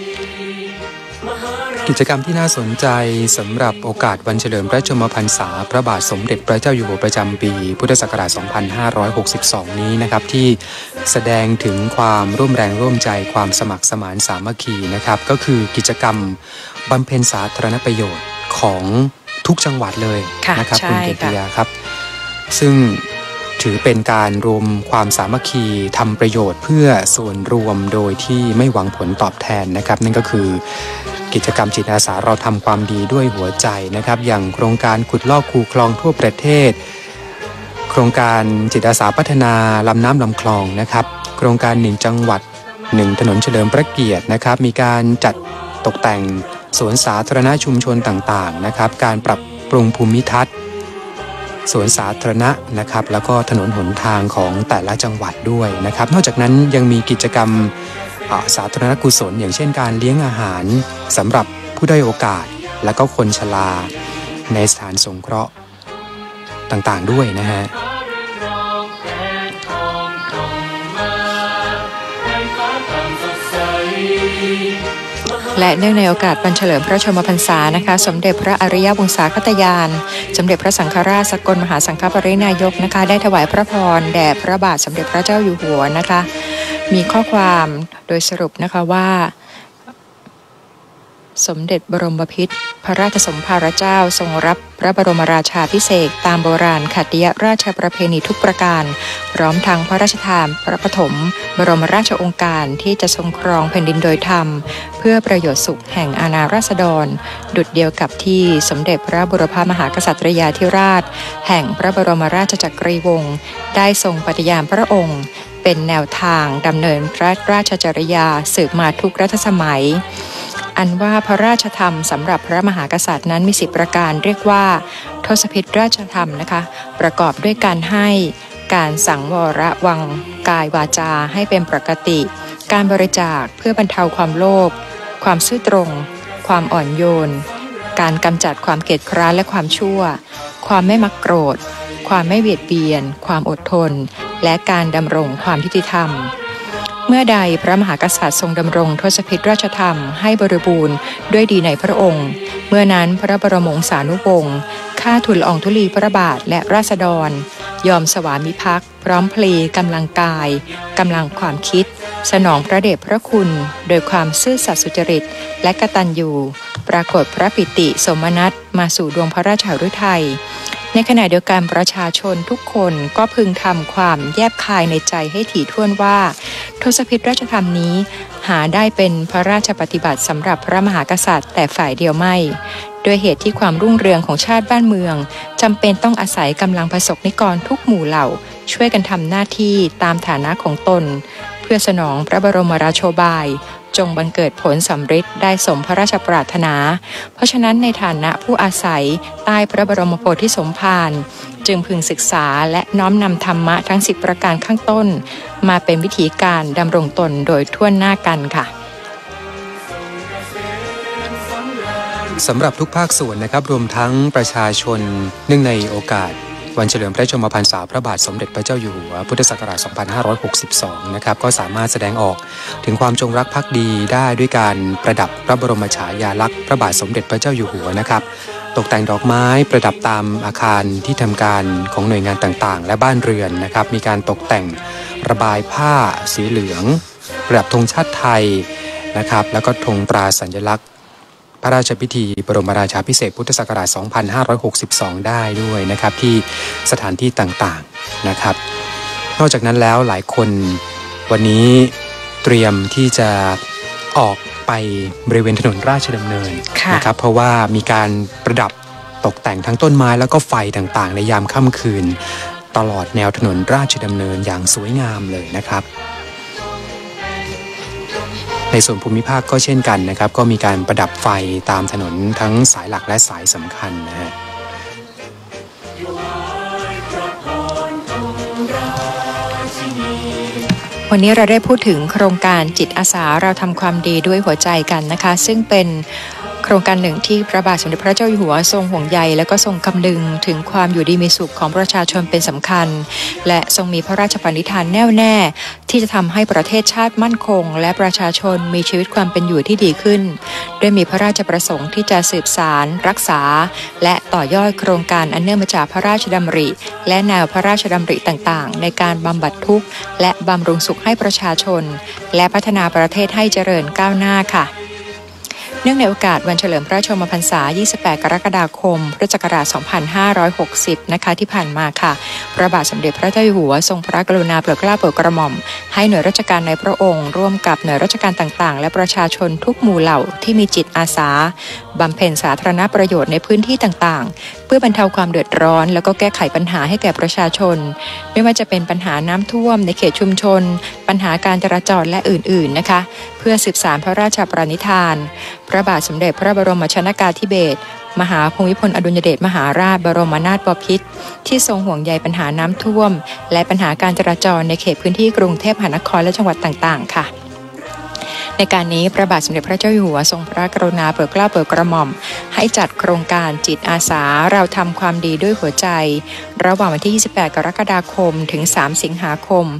กิจกรรมที่น่าสนใจสำหรับโอกาสวันเฉลิมพระชนมพรรษาพระบาทสมเด็จพระเจ้าอยู่หัวประจำปีพุทธศักราช 2562 นี้นะครับที่แสดงถึงความร่วมแรงร่วมใจความสมัครสมานสามัคคีนะครับก็คือกิจกรรมบำเพ็ญสาธารณประโยชน์ของทุกจังหวัดเลยนะครับคุณเกียรติยาครับซึ่งถือเป็นการรวมความสามัคคีทำประโยชน์เพื่อส่วนรวมโดยที่ไม่หวังผลตอบแทนนะครับนั่นก็คือกิจกรรมจิตอาสาเราทำความดีด้วยหัวใจนะครับอย่างโครงการขุดลอกคูคลองทั่วประเทศโครงการจิตอาสาพัฒนาลำน้ำลำคลองนะครับโครงการ1จังหวัด1ถนนเฉลิมพระเกียรตินะครับมีการจัดตกแต่งสวนสาธารณะชุมชนต่างๆนะครับการปรับปรุงภูมิทัศน์สวนสาธารณะนะครับแล้วก็ถนนหนทางของแต่ละจังหวัดด้วยนะครับนอกจากนั้นยังมีกิจกรรมสาธารณกุศลอย่างเช่นการเลี้ยงอาหารสำหรับผู้ด้อยโอกาสและก็คนชราในสถานสงเคราะห์ต่างๆด้วยนะฮะและเนื่องในโอกาสวันเฉลิมพระชนมพรรษานะคะสมเด็จพระอริยวงศาคตยานสมเด็จพระสังฆราชสกลมหาสังฆปรินายกนะคะได้ถวายพระพรแด่พระบาทสมเด็จพระเจ้าอยู่หัวนะคะมีข้อความโดยสรุปนะคะว่าสมเด็จบรมพิตรพระราชสมภารเจ้าทรงรับพระบรมราชาภิเษกตามโบราณขัตติยราชประเพณีทุกประการพร้อมทั้งพระราชทานพระปฐมบรมราชโองการที่จะทรงครองแผ่นดินโดยธรรมเพื่อประโยชน์สุขแห่งอาณาราษฎรดุจเดียวกับที่สมเด็จพระบุรพมหากษัตริยาธิราชแห่งพระบรมราชจักรีวงศ์ได้ทรงปฏิญาณพระองค์เป็นแนวทางดำเนินพระราชจริยาสืบมาทุกรัชสมัยอันว่าพระราชธรรมสำหรับพระมหากษัตริย์นั้นมี10ประการเรียกว่าทศพิธราชธรรมนะคะประกอบด้วยการให้การสังวรระวังกายวาจาให้เป็นปกติการบริจาคเพื่อบรรเทาความโลภความซื่อตรงความอ่อนโยนการกำจัดความเกียจคร้านและความชั่วความไม่มักโกรธความไม่เบียดเบียนความอดทนและการดำรงความยุติธรรมเมื่อใดพระมหากษัตริย์ทรงดำรงทศพิธราชธรรมให้บริบูรณ์ด้วยดีในพระองค์เมื่อนั้นพระบรมวงศานุวงศ์ข้าทูลละอองธุลีพระบาทและราษฎรยอมสวามิภักดิ์พร้อมเพลีกำลังกายกำลังความคิดสนองพระเดชพระคุณโดยความซื่อสัตย์สุจริตและกตัญญูปรากฏพระปิติสมนัสมาสู่ดวงพระราชฤทัยในขณะเดียวกันประชาชนทุกคนก็พึงทำความแยบคายในใจให้ถี่ถ้วนว่าทศพิธราชธรรมนี้หาได้เป็นพระราชปฏิบัติสำหรับพระมหากษัตริย์แต่ฝ่ายเดียวไม่ด้วยเหตุที่ความรุ่งเรืองของชาติบ้านเมืองจำเป็นต้องอาศัยกำลังประสบนิกรทุกหมู่เหล่าช่วยกันทำหน้าที่ตามฐานะของตนเพื่อสนองพระบรมราโชบายจงบังเกิดผลสำเร็จได้สมพระราชปรารถนาเพราะฉะนั้นในฐานะผู้อาศัยใต้พระบรมโพธิสมภารจึงพึงศึกษาและน้อมนำธรรมะทั้ง10ประการข้างต้นมาเป็นวิธีการดำรงตนโดยทั่วหน้ากันค่ะสำหรับทุกภาคส่วนนะครับรวมทั้งประชาชนเนื่องในโอกาสวันเฉลิมพระชนมพรรษาพระบาทสมเด็จพระเจ้าอยู่หัวพุทธศักราช 2562 นะครับก็สามารถแสดงออกถึงความจงรักภักดีได้ด้วยการประดับพระบรมฉายาลักษณ์พระบาทสมเด็จพระเจ้าอยู่หัวนะครับตกแต่งดอกไม้ประดับตามอาคารที่ทำการของหน่วยงานต่างๆและบ้านเรือนนะครับมีการตกแต่งระบายผ้าสีเหลืองประดับธงชาติไทยนะครับแล้วก็ธงตราสัญลักษณ์พระราชพิธีบรมราชาภิเษกพุทธศักราช 2562 ได้ด้วยนะครับที่สถานที่ต่างๆนะครับนอกจากนั้นแล้วหลายคนวันนี้เตรียมที่จะออกไปบริเวณถนนราชดำเนินนะครับเพราะว่ามีการประดับตกแต่งทั้งต้นไม้แล้วก็ไฟต่างๆในยามค่ำคืนตลอดแนวถนนราชดำเนินอย่างสวยงามเลยนะครับในส่วนภูมิภาคก็เช่นกันนะครับก็มีการประดับไฟตามถนนทั้งสายหลักและสายสำคัญนะฮะวันนี้เราได้พูดถึงโครงการจิตอาสาเราทำความดีด้วยหัวใจกันนะคะซึ่งเป็นโครงการหนึ่งที่พระบาทสมเด็จพระเจ้าอยู่หัวทรงห่วงใยและก็ทรงคำนึงถึงความอยู่ดีมีสุขของประชาชนเป็นสำคัญและทรงมีพระราชปณิธานแน่วแน่ที่จะทำให้ประเทศชาติมั่นคงและประชาชนมีชีวิตความเป็นอยู่ที่ดีขึ้นโดยมีพระราชประสงค์ที่จะสืบสานรักษาและต่อยอดโครงการอันเนื่องมาจากพระราชดำริและแนวพระราชดำริต่างๆในการบำบัดทุกข์และบำรุงสุขให้ประชาชนและพัฒนาประเทศให้เจริญก้าวหน้าค่ะเนื่องในโอกาสวันเฉลิมพระชนมพรรษา 28 กรกฎาคม พุทธศักราช 2560 นะคะที่ผ่านมาค่ะพระบาทสมเด็จพระเจ้าอยู่หัวทรงพระกรุณาโปรดเกล้าโปรดกระหม่อมให้หน่วยราชการในพระองค์ร่วมกับหน่วยราชการต่างๆและประชาชนทุกหมู่เหล่าที่มีจิตอาสาบำเพ็ญสาธารณประโยชน์ในพื้นที่ต่างๆเพื่อบรรเทาความเดือดร้อนแล้วก็แก้ไขปัญหาให้แก่ประชาชนไม่ว่าจะเป็นปัญหาน้ำท่วมในเขตชุมชนปัญหาการจราจรและอื่นๆนะคะเพื่อสืบสานพระราชปณิธานพระบาทสมเด็จพระบรมชนกาธิเบศรมหาภูมิพลอดุลยเดชมหาราชบรมนาถบพิตรที่ทรงห่วงใยปัญหาน้ำท่วมและปัญหาการจราจรในเขตพื้นที่กรุงเทพมหานครและจังหวัดต่างๆค่ะในการนี้พระบาทสมเด็จพระเจ้าอยู่หัวทรงพระกรุณาโปรดเกล้าโปรดกระหม่อมให้จัดโครงการจิตอาสาเราทำความดีด้วยหัวใจระหว่างวันที่ 28 กรกฎาคมถึง 3 สิงหาคม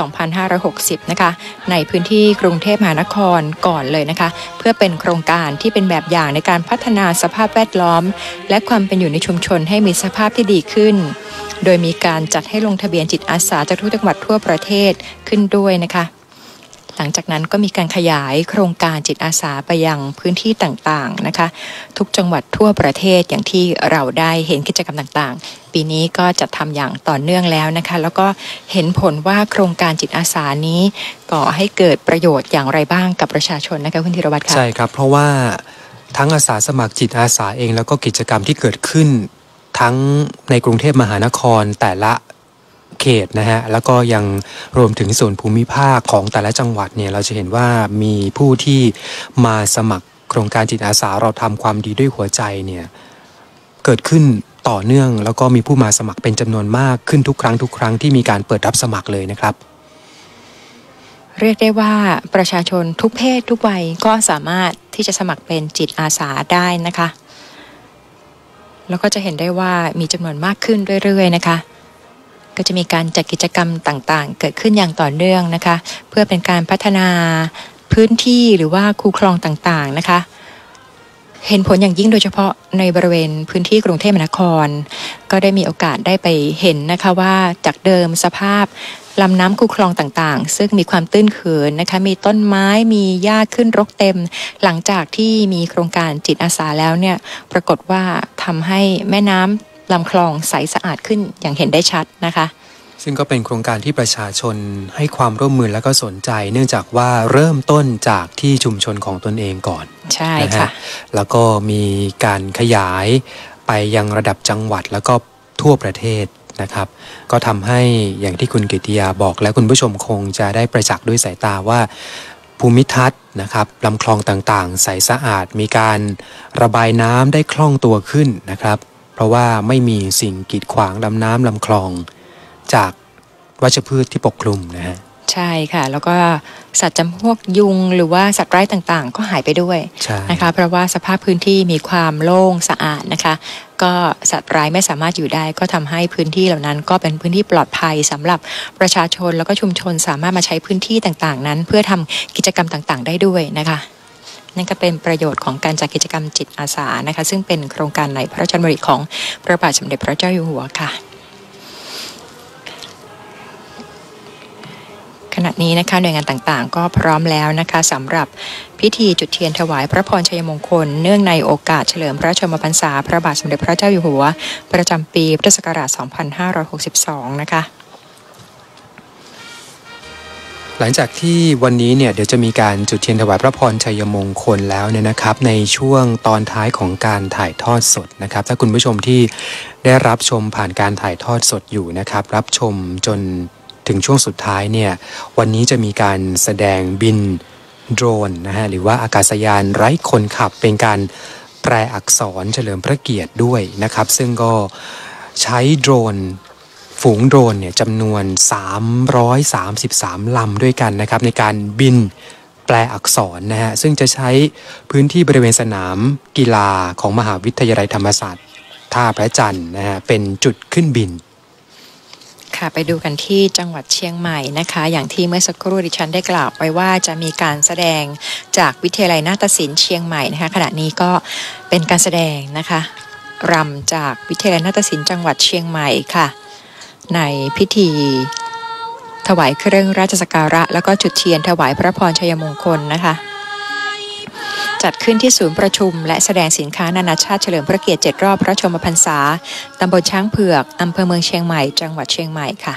2560 นะคะในพื้นที่กรุงเทพมหานครก่อนเลยนะคะเพื่อเป็นโครงการที่เป็นแบบอย่างในการพัฒนาสภาพแวดล้อมและความเป็นอยู่ในชุมชนให้มีสภาพที่ดีขึ้นโดยมีการจัดให้ลงทะเบียนจิตอาสาจากทุกจังหวัดทั่วประเทศขึ้นด้วยนะคะหลังจากนั้นก็มีการขยายโครงการจิตอาสาไปยังพื้นที่ต่างๆนะคะทุกจังหวัดทั่วประเทศอย่างที่เราได้เห็นกิจกรรมต่างๆปีนี้ก็จะทำอย่างต่อเนื่องแล้วนะคะแล้วก็เห็นผลว่าโครงการจิตอาสานี้ก่อให้เกิดประโยชน์อย่างไรบ้างกับประชาชนนะคะคุณธีรวัตรค่ะใช่ครับเพราะว่าทั้งอาสาสมัครจิตอาสาเองแล้วก็กิจกรรมที่เกิดขึ้นทั้งในกรุงเทพมหานครแต่ละเขตนะฮะแล้วก็ยังรวมถึงส่วนภูมิภาคของแต่ละจังหวัดเนี่ยเราจะเห็นว่ามีผู้ที่มาสมัครโครงการจิตอาสาเราทำความดีด้วยหัวใจเนี่ยเกิดขึ้นต่อเนื่องแล้วก็มีผู้มาสมัครเป็นจำนวนมากขึ้นทุกครั้งที่มีการเปิดรับสมัครเลยนะครับเรียกได้ว่าประชาชนทุกเพศทุกวัยก็สามารถที่จะสมัครเป็นจิตอาสาได้นะคะแล้วก็จะเห็นได้ว่ามีจำนวนมากขึ้นเรื่อยๆนะคะก็จะมีการจัดกิจกรรมต่างๆเกิดขึ้นอย่างต่อเนื่องนะคะเพื่อเป็นการพัฒนาพื้นที่หรือว่าคูคลองต่างๆนะคะเห็นผลอย่างยิ่งโดยเฉพาะในบริเวณพื้นที่กรุงเทพมหานครก็ได้มีโอกาสได้ไปเห็นนะคะว่าจากเดิมสภาพลำน้ำคูคลองต่างๆซึ่งมีความตื้นเขินนะคะมีต้นไม้มีหญ้าขึ้นรกเต็มหลังจากที่มีโครงการจิตอาสาแล้วเนี่ยปรากฏว่าทำให้แม่น้ำลำคลองใสสะอาดขึ้นอย่างเห็นได้ชัดนะคะซึ่งก็เป็นโครงการที่ประชาชนให้ความร่วมมือและก็สนใจเนื่องจากว่าเริ่มต้นจากที่ชุมชนของตนเองก่อนใช่ค่ะแล้วก็มีการขยายไปยังระดับจังหวัดแล้วก็ทั่วประเทศนะครับก็ทำให้อย่างที่คุณกิติยาบอกและคุณผู้ชมคงจะได้ประจักษ์ด้วยสายตาว่าภูมิทัศน์นะครับลำคลองต่างๆใสสะอาดมีการระบายน้ำได้คล่องตัวขึ้นนะครับเพราะว่าไม่มีสิ่งกีดขวางลำน้ำลำคลองจากวัชพืชที่ปกคลุมนะฮะใช่ค่ะแล้วก็สัตว์จำพวกยุงหรือว่าสัตว์ไร้ต่างๆก็หายไปด้วยนะคะเพราะว่าสภาพพื้นที่มีความโล่งสะอาดนะคะก็สัตว์ร้ายไม่สามารถอยู่ได้ก็ทำให้พื้นที่เหล่านั้นก็เป็นพื้นที่ปลอดภัยสำหรับประชาชนแล้วก็ชุมชนสามารถมาใช้พื้นที่ต่างๆนั้นเพื่อทำกิจกรรมต่างๆได้ด้วยนะคะนั่นก็เป็นประโยชน์ของการจัดกิจกรรมจิตอาสานะคะซึ่งเป็นโครงการในพระราชดำริของพระบาทสมเด็จพระเจ้าอยู่หัวค่ะขณะนี้นะคะหน่วยงานต่างๆก็พร้อมแล้วนะคะสำหรับพิธีจุดเทียนถวายพระพรชัยมงคลเนื่องในโอกาสเฉลิมพระชนมพรรษาพระบาทสมเด็จพระเจ้าอยู่หัวประจำปีพุทธศักราช 2562 นะคะหลังจากที่วันนี้เนี่ยเดี๋ยวจะมีการจุดเทียนถวายพระพรชัยมงคลแล้วเนี่ยนะครับในช่วงตอนท้ายของการถ่ายทอดสดนะครับถ้าคุณผู้ชมที่ได้รับชมผ่านการถ่ายทอดสดอยู่นะครับรับชมจนถึงช่วงสุดท้ายเนี่ยวันนี้จะมีการแสดงบินโดรนนะฮะหรือว่าอากาศยานไร้คนขับเป็นการแปลอักษรเฉลิมพระเกียรติด้วยนะครับซึ่งก็ใช้โดรนฝูงโดรนเนี่ยจำนวน333ลำด้วยกันนะครับในการบินแปลอักษรนะฮะซึ่งจะใช้พื้นที่บริเวณสนามกีฬาของมหาวิทยาลัยธรรมศาสตร์ท่าพระจันทร์นะฮะเป็นจุดขึ้นบินค่ะไปดูกันที่จังหวัดเชียงใหม่นะคะอย่างที่เมื่อสักครู่ดิฉันได้กล่าวไปว่าจะมีการแสดงจากวิทยาลัยนาฏศิลป์เชียงใหม่นะคะขณะนี้ก็เป็นการแสดงนะคะรำจากวิทยาลัยนาฏศิลป์จังหวัดเชียงใหม่ค่ะในพิธีถวายเครื่องราชสักการะแล้วก็จุดเทียนถวายพระพรชัยมงคลนะคะจัดขึ้นที่ศูนย์ประชุมและแสดงสินค้านานาชาติเฉลิมพระเกียรติ7รอบพระชมพรรษาตำบลช้างเผือกอำเภอเมืองเชียงใหม่จังหวัดเชียงใหม่ค่ะ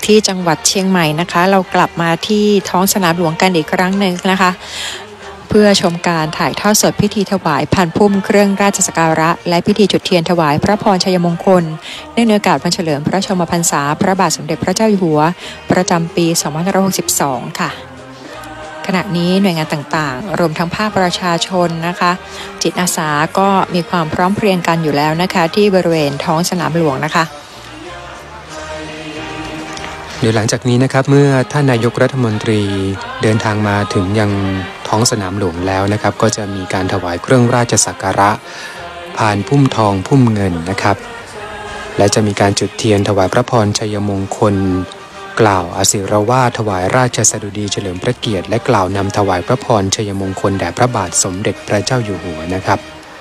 ที่จังหวัดเชียงใหม่นะคะเรากลับมาที่ท้องสนามหลวงกันอีกครั้งหนึ่งนะคะเพื่อชมการถ่ายทอดสดพิธีถวายพานพุ่มเครื่องราชสักการะและพิธีจุดเทียนถวายพระพรชัยมงคลเนื่องในโอกาสวันเฉลิมพระชนมพรรษาพระบาทสมเด็จพระเจ้าอยู่หัวประจำปี 2562 ค่ะขณะนี้หน่วยงานต่างๆรวมทั้งภาคประชาชนนะคะจิตอาสาก็มีความพร้อมเพรียงกันอยู่แล้วนะคะที่บริเวณท้องสนามหลวงนะคะเดี๋ยวหลังจากนี้นะครับเมื่อท่านนายกรัฐมนตรีเดินทางมาถึงยังท้องสนามหลวงแล้วนะครับก็จะมีการถวายเครื่องราชสักการะพานพุ่มทองพุ่มเงินนะครับและจะมีการจุดเทียนถวายพระพรชัยมงคลกล่าวอาศิรวาทถวายราชสดุดีเฉลิมพระเกียรติและกล่าวนำถวายพระพรชัยมงคลแด่พระบาทสมเด็จพระเจ้าอยู่หัวนะครับ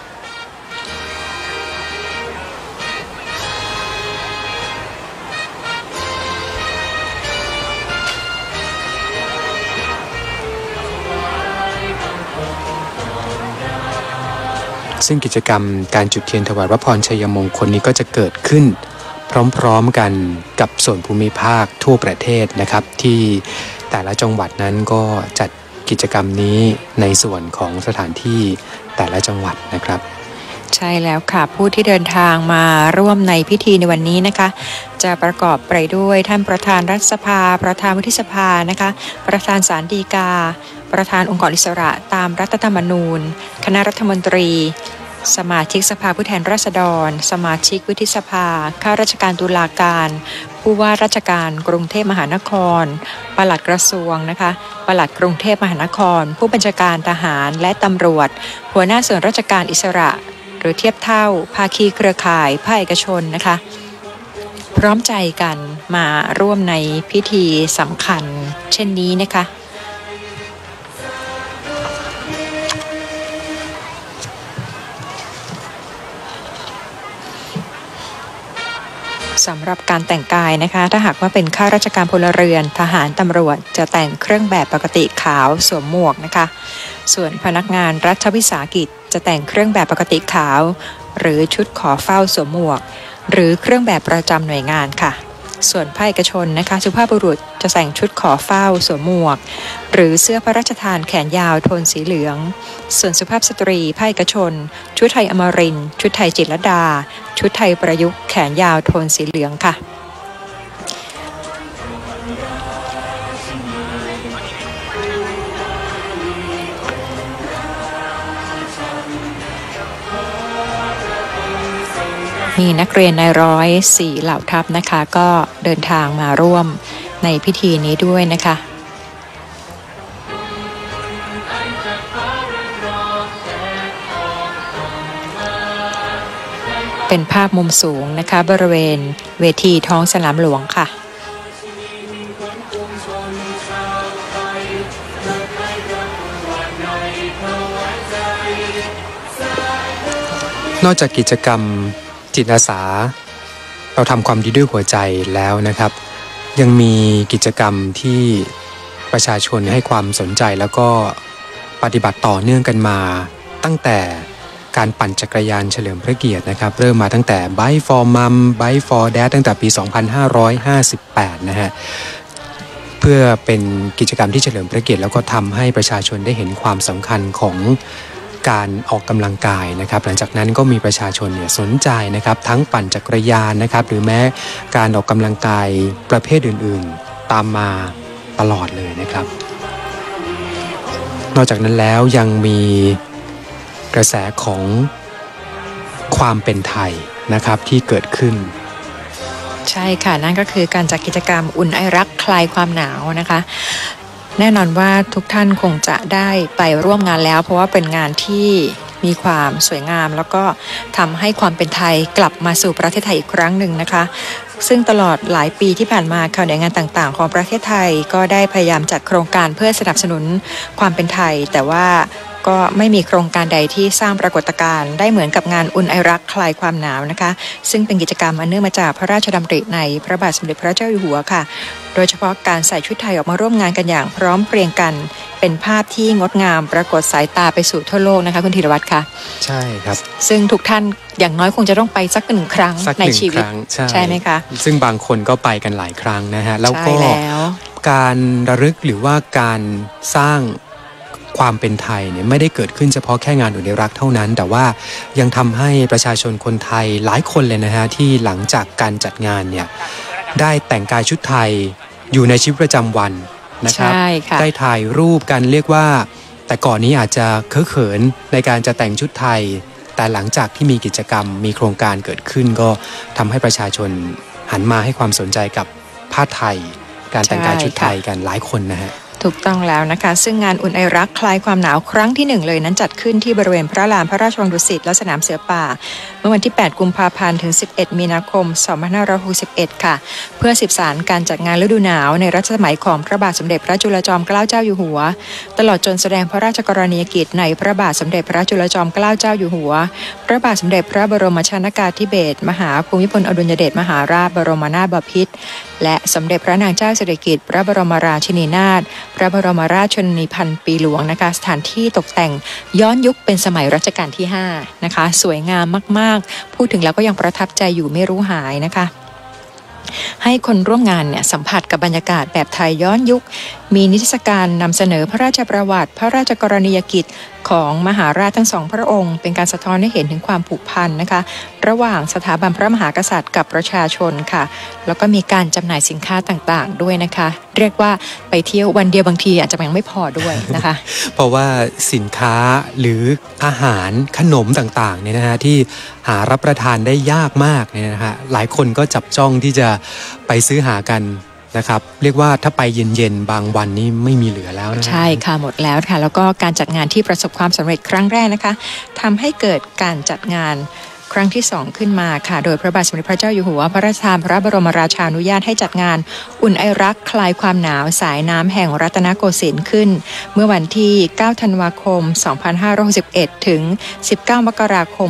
ซึ่งกิจกรรมการจุดเทียนถวายพระพรชัยมงคลนี้ก็จะเกิดขึ้นพร้อมๆกันกับส่วนภูมิภาคทั่วประเทศนะครับที่แต่ละจังหวัดนั้นก็จัดกิจกรรมนี้ในส่วนของสถานที่แต่ละจังหวัดนะครับใช่แล้วค่ะผู้ที่เดินทางมาร่วมในพิธีในวันนี้นะคะจะประกอบไปด้วยท่านประธานรัฐสภาประธานวุฒิสภานะคะประธานศาลฎีกาประธานองค์กรอิสระตามรัฐธรรมนูญคณะรัฐมนตรีสมาชิกสภาผู้แทนราษฎรสมาชิกวุฒิสภาข้าราชการตุลาการผู้ว่าราชการกรุงเทพมหานครปลัดกระทรวงนะคะปลัดกรุงเทพมหานครผู้บัญชาการทหารและตำรวจหัวหน้าส่วนราชการอิสระหรือเทียบเท่าภาคีเครือข่ายภาคเอกชนนะคะพร้อมใจกันมาร่วมในพิธีสำคัญเช่นนี้นะคะสำหรับการแต่งกายนะคะถ้าหากว่าเป็นข้าราชการพลเรือนทหารตำรวจจะแต่งเครื่องแบบปกติขาวสวมหมวกนะคะส่วนพนักงานรัฐวิสาหกิจจะแต่งเครื่องแบบปกติขาวหรือชุดขอเฝ้าสวมหมวกหรือเครื่องแบบประจำหน่วยงานค่ะส่วนภาคเอกชนนะคะสุภาพบุรุษจะแต่งชุดขอเฝ้าสวมหมวกหรือเสื้อพระราชทานแขนยาวโทนสีเหลืองส่วนสุภาพสตรีภาคเอกชนชุดไทยอมรินทร์ชุดไทยจิตรลดาชุดไทยประยุกต์แขนยาวโทนสีเหลืองค่ะมีนักเรียนนายร้อย4เหล่าทัพนะคะก็เดินทางมาร่วมในพิธีนี้ด้วยนะคะเป็นภาพมุมสูงนะคะบริเวณเวทีท้องสนามหลวงค่ะนอกจากกิจกรรมจิตอาสาเราทำความดีด้วยหัวใจแล้วนะครับยังมีกิจกรรมที่ประชาชนให้ความสนใจแล้วก็ปฏิบัติต่อเนื่องกันมาตั้งแต่การปั่นจักรยานเฉลิมพระเกียรตินะครับเริ่มมาตั้งแต่ Bike for Mom Bike for Dad ตั้งแต่ปี 2558 นะฮะเพื่อเป็นกิจกรรมที่เฉลิมพระเกียรติแล้วก็ทำให้ประชาชนได้เห็นความสำคัญของการออกกำลังกายนะครับหลังจากนั้นก็มีประชาชนสนใจนะครับทั้งปั่นจักรยานนะครับหรือแม้การออกกำลังกายประเภทอื่นๆตามมาตลอดเลยนะครับนอกจากนั้นแล้วยังมีกระแสของความเป็นไทยนะครับที่เกิดขึ้นใช่ค่ะนั่นก็คือการจัดกิจกรรมอุ่นไอรักคลายความหนาวนะคะแน่นอนว่าทุกท่านคงจะได้ไปร่วมงานแล้วเพราะว่าเป็นงานที่มีความสวยงามแล้วก็ทำให้ความเป็นไทยกลับมาสู่ประเทศไทยอีกครั้งหนึ่งนะคะซึ่งตลอดหลายปีที่ผ่านมาค่ะหน่วยงานต่างๆของประเทศไทยก็ได้พยายามจัดโครงการเพื่อสนับสนุนความเป็นไทยแต่ว่าก็ไม่มีโครงการใดที่สร้างปรากฏการณ์ได้เหมือนกับงานอุ่นไอรักคลายความหนาวนะคะซึ่งเป็นกิจกรรมอันเนื่องมาจากพระราชดำริในพระบาทสมเด็จพระเจ้าอยู่หัวค่ะโดยเฉพาะการใส่ชุดไทยออกมาร่วมงานกันอย่างพร้อมเพรียงกันเป็นเป็นภาพที่งดงามปรากฏสายตาไปสู่ทั่วโลกนะคะคุณธีรวัตรคะใช่ครับซึ่งทุกท่านอย่างน้อยคงจะต้องไปสัก1 ครั้งในชีวิตใช่ไหมคะซึ่งบางคนก็ไปกันหลายครั้งนะฮะแล้วก็การระลึกหรือว่าการสร้างความเป็นไทยเนี่ยไม่ได้เกิดขึ้นเฉพาะแค่งานอนุรักษ์เท่านั้นแต่ว่ายังทำให้ประชาชนคนไทยหลายคนเลยนะฮะที่หลังจากการจัดงานเนี่ยได้แต่งกายชุดไทยอยู่ในชีวิตประจำวันนะครับได้ถ่ายรูปกันเรียกว่าแต่ก่อนนี้อาจจะเคอะเขินในการจะแต่งชุดไทยแต่หลังจากที่มีกิจกรรมมีโครงการเกิดขึ้นก็ทำให้ประชาชนหันมาให้ความสนใจกับผ้าไทยการแต่งกายชุดไทยกันหลายคนนะฮะถูกต้องแล้วนะคะซึ่งงานอุ่นไอรักคลายความหนาวครั้งที่1เลยนั้นจัดขึ้นที่บริเวณพระลานพระราชวังดุสิตและสนามเสือป่าเมื่อวันที่8กุมภาพันธ์ถึง11มีนาคม2561ค่ะเพื่อสืบสานการจัดงานฤดูหนาวในรัชสมัยของพระบาทสมเด็จพระจุลจอมเกล้าเจ้าอยู่หัวตลอดจนแสดงพระราชกรณียกิจในพระบาทสมเด็จพระจุลจอมเกล้าเจ้าอยู่หัวพระบาทสมเด็จพระบรมชนกาธิเบศรมหาภูมิพลอดุลยเดชมหาราชบรมนาถบพิตรและสมเด็จพระนางเจ้าสิริกิติ์พระบรมราชินีนาถพระบรมราชชนนีพันปีหลวงนะคะสถานที่ตกแต่งย้อนยุคเป็นสมัยรัชกาลที่5นะคะสวยงามมากๆพูดถึงแล้วก็ยังประทับใจอยู่ไม่รู้หายนะคะให้คนร่วมงานเนี่ยสัมผัสกับบรรยากาศแบบไทยย้อนยุคมีนิทรรศการนำเสนอพระราชประวัติพระราชกรณียกิจของมหาราชทั้ง2พระองค์เป็นการสะท้อนให้เห็นถึงความผูกพันนะคะระหว่างสถาบันพระมหากษัตริย์กับประชาชนค่ะแล้วก็มีการจำหน่ายสินค้าต่างๆด้วยนะคะเรียกว่าไปเที่ยววันเดียวบางทีอาจจะยังไม่พอด้วยนะคะเพราะว่าสินค้าหรืออาหารขนมต่างๆเนี่ยนะฮะที่หารับประทานได้ยากมากเนี่ยนะฮะหลายคนก็จับจ้องที่จะไปซื้อหากันนะครับเรียกว่าถ้าไปเย็นๆบางวันนี้ไม่มีเหลือแล้วนะใช่ค่ะหมดแล้วค่ะแล้วก็การจัดงานที่ประสบความสำเร็จครั้งแรกนะคะทำให้เกิดการจัดงานครั้งที่2ขึ้นมาค่ะโดยพระบาทสมเด็จพระเจ้าอยู่หัวพระราชทานพระบรมราชานุญาตให้จัดงานอุ่นไอรักคลายความหนาวสายน้ำแห่งรัตนโกสินทร์ขึ้นเมื่อวันที่9ธันวาคม2561ถึง19มกราคม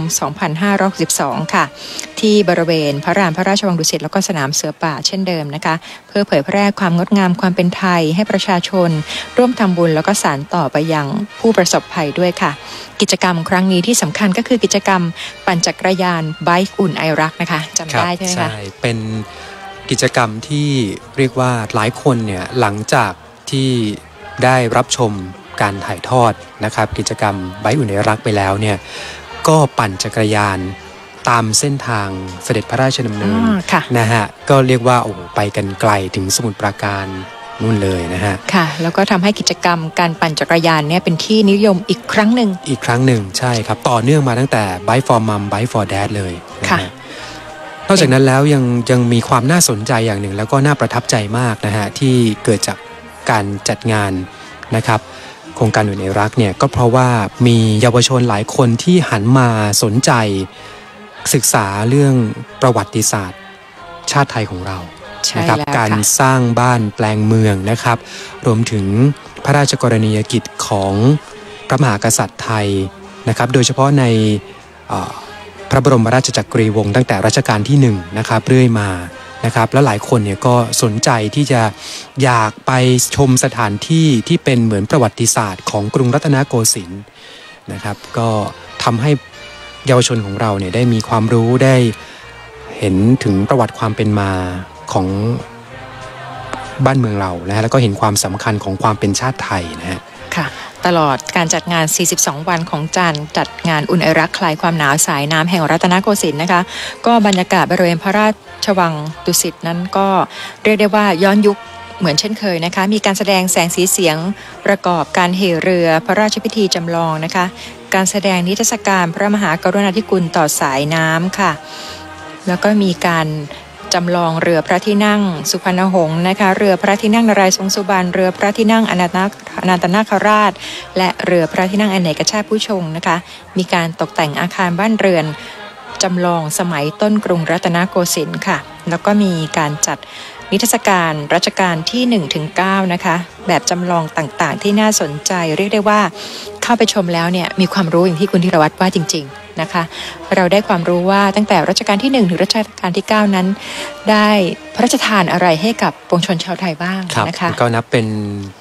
2562ค่ะที่บริเวณพระลานพระราชวังดุสิตแล้วก็สนามเสือป่าเช่นเดิมนะคะเพื่อเผยแพร่ความงดงามความเป็นไทยให้ประชาชนร่วมทำบุญแล้วก็สานต่อไปยังผู้ประสบภัยด้วยค่ะกิจกรรมครั้งนี้ที่สำคัญก็คือกิจกรรมปั่นจักรยานไบค์อุ่นไอรักนะคะจำได้ใช่ไหมคะใช่เป็นกิจกรรมที่เรียกว่าหลายคนเนี่ยหลังจากที่ได้รับชมการถ่ายทอดนะครับกิจกรรมไบค์อุ่นไอรักไปแล้วเนี่ยก็ปั่นจักรยานตามเส้นทางเสด็จพระราชดำเนินนะฮะก็เรียกว่าโอ้ไปกันไกลถึงสมุทรปราการนู่นเลยนะฮะค่ะแล้วก็ทำให้กิจกรรมการปั่นจักรยานเนี่ยเป็นที่นิยมอีกครั้งหนึ่งใช่ครับต่อเนื่องมาตั้งแต่ Bike for Mom Bike for Dad เลยค่ะนอกจากนั้นแล้วยังมีความน่าสนใจอย่างหนึ่งแล้วก็น่าประทับใจมากนะฮะที่เกิดจากการจัดงานนะครับโครงการอุ่นไอรักเนี่ยก็เพราะว่ามีเยาวชนหลายคนที่หันมาสนใจศึกษาเรื่องประวัติศาสตร์ชาติไทยของเรานะครับการสร้างบ้านแปลงเมืองนะครับรวมถึงพระราชกรณียกิจของพระมหากษัตริย์ไทยนะครับโดยเฉพาะในพระบรมราชจักรีวงศ์ตั้งแต่รัชกาลที่1นะครับเรื่อยมานะครับแล้วหลายคนเนี่ยก็สนใจที่จะอยากไปชมสถานที่ที่เป็นเหมือนประวัติศาสตร์ของกรุงรัตนโกสินทร์นะครับก็ทำให้เยาวชนของเราเนี่ยได้มีความรู้ได้เห็นถึงประวัติความเป็นมาของบ้านเมืองเรานะแล้วก็เห็นความสำคัญของความเป็นชาติไทยนะฮะค่ะตลอดการจัดงาน42วันของจัดงานอุ่นไอรักคลายความหนาวสายน้ำแห่งรัตนโกสินทร์นะคะก็บรรยากาศบริเวณพระราชวังดุสิตนั้นก็เรียกได้ว่าย้อนยุคเหมือนเช่นเคยนะคะมีการแสดงแสงสีเสียงประกอบการเหเรือพระราชพิธีจำลองนะคะการแสดงนิทรรศการพระมหากรุณาธิคุณต่อสายน้ำค่ะแล้วก็มีการจำลองเรือพระที่นั่งสุพรรณหงส์นะคะเรือพระที่นั่งนารายณ์ทรงสุบรรณเรือพระที่นั่งอนันตนาคราชและเรือพระที่นั่งอเนกชาติผู้ชงนะคะมีการตกแต่งอาคารบ้านเรือนจำลองสมัยต้นกรุงรัตนโกสินทร์ค่ะแล้วก็มีการจัดนิทรรศการรัชกาลที่ 1-9 นะคะแบบจำลองต่างๆที่น่าสนใจเรียกได้ว่าเข้าไปชมแล้วเนี่ยมีความรู้อย่างที่คุณธีรวัตรว่าจริงๆนะคะเราได้ความรู้ว่าตั้งแต่รัชกาลที่1ถึงรัชกาลที่9นั้นได้พระราชทานอะไรให้กับปวงชนชาวไทยบ้างนะคะก็นับเป็น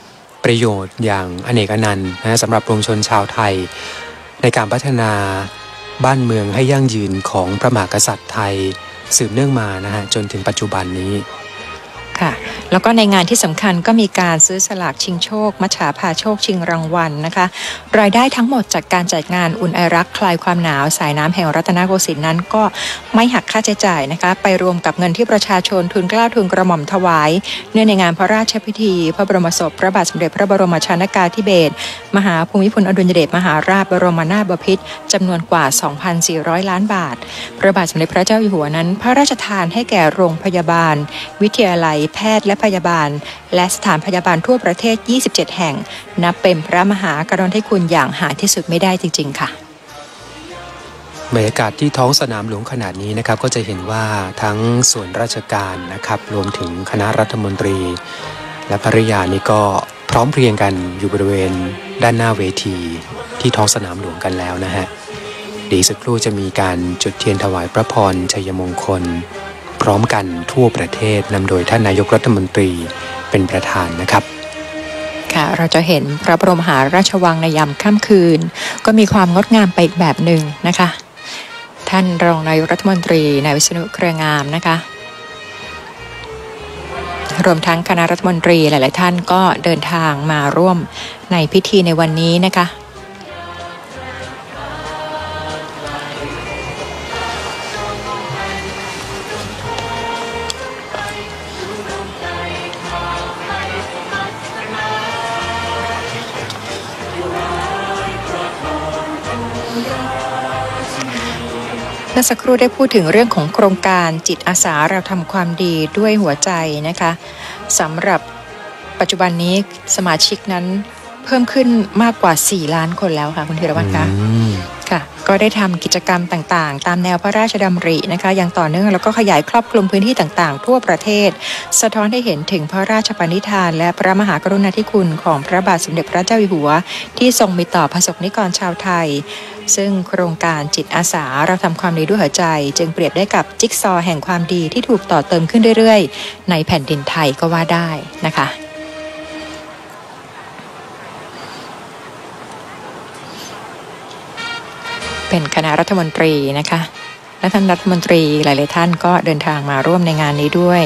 ประโยชน์อย่างอเนกอนันต์นะสำหรับปวงชนชาวไทยในการพัฒนาบ้านเมืองให้ยั่งยืนของพระมหากษัตริย์ไทยสืบเนื่องมานะฮะจนถึงปัจจุบันนี้ค่ะแล้วก็ในงานที่สำคัญก็มีการซื้อสลากชิงโชคมัจฉาพาโชคชิงรางวัลนะคะรายได้ทั้งหมดจากการจัดงานอุ่นไอรักคลายความหนาวสายน้ำแห่งรัตนโกสินทร์นั้นก็ไม่หักค่าใช้จ่ายนะคะไปรวมกับเงินที่ประชาชนทุนเกล้าทุนกระหม่อมถวายเนื่องในงานพระราชพิธีพระบรมศพพระบาทสมเด็จพระบรมชนกาธิเบศรมหาภูมิพลอดุลยเดชมหาราชบรมนาถบพิตรจำนวนกว่า 2,400 ล้านบาทพระบาทสมเด็จพระเจ้าอยู่หัวนั้นพระราชทานให้แก่โรงพยาบาลวิทยาลัยแพทย์และพยาบาลและสถานพยาบาลทั่วประเทศ27แห่งนับเป็นพระมหากรุณาธิคุณอย่างหาที่สุดไม่ได้จริงๆค่ะบรรยากาศที่ท้องสนามหลวงขนาดนี้นะครับก็จะเห็นว่าทั้งส่วนราชการนะครับรวมถึงคณะรัฐมนตรีและภริยานี่ก็พร้อมเพรียงกันอยู่บริเวณด้านหน้าเวทีที่ท้องสนามหลวงกันแล้วนะฮะดีสักครู่จะมีการจุดเทียนถวายพระพรชัยมงคลพร้อมกันทั่วประเทศนำโดยท่านนายกรัฐมนตรีเป็นประธานนะครับค่ะเราจะเห็นพระบรมมหาราชวังในยามค่ำคืนก็มีความงดงามไปอีกแบบหนึ่งนะคะท่านรองนายกรัฐมนตรีนายวิษณุเครืองามนะคะรวมทั้งคณะรัฐมนตรีหลายๆท่านก็เดินทางมาร่วมในพิธีในวันนี้นะคะเมื่อสักครู่ได้พูดถึงเรื่องของโครงการจิตอาสาเราทำความดีด้วยหัวใจนะคะสำหรับปัจจุบันนี้สมาชิกนั้นเพิ่มขึ้นมากกว่า4 ล้านคนแล้วค่ะคุณธีรวัฒน์คะค่ะก็ได้ทำกิจกรรมต่างๆตามแนวพระราชดำรินะคะอย่างต่อเนื่องแล้วก็ขยายครอบคลุมพื้นที่ต่างๆทั่วประเทศสะท้อนให้เห็นถึงพระราชปณิธานและพระมหากรุณาธิคุณของพระบาทสมเด็จพระเจ้าอยู่หัวที่ทรงมีต่อประสบนิกรชาวไทยซึ่งโครงการจิตอาสาเราทำความดีด้วยหัวใจจึงเปรียบได้กับจิ๊กซอว์แห่งความดีที่ถูกต่อเติมขึ้นเรื่อยๆในแผ่นดินไทยก็ว่าได้นะคะเป็นคณะรัฐมนตรีนะคะและท่านรัฐมนตรีหลายๆท่านก็เดินทางมาร่วมในงานนี้ด้วย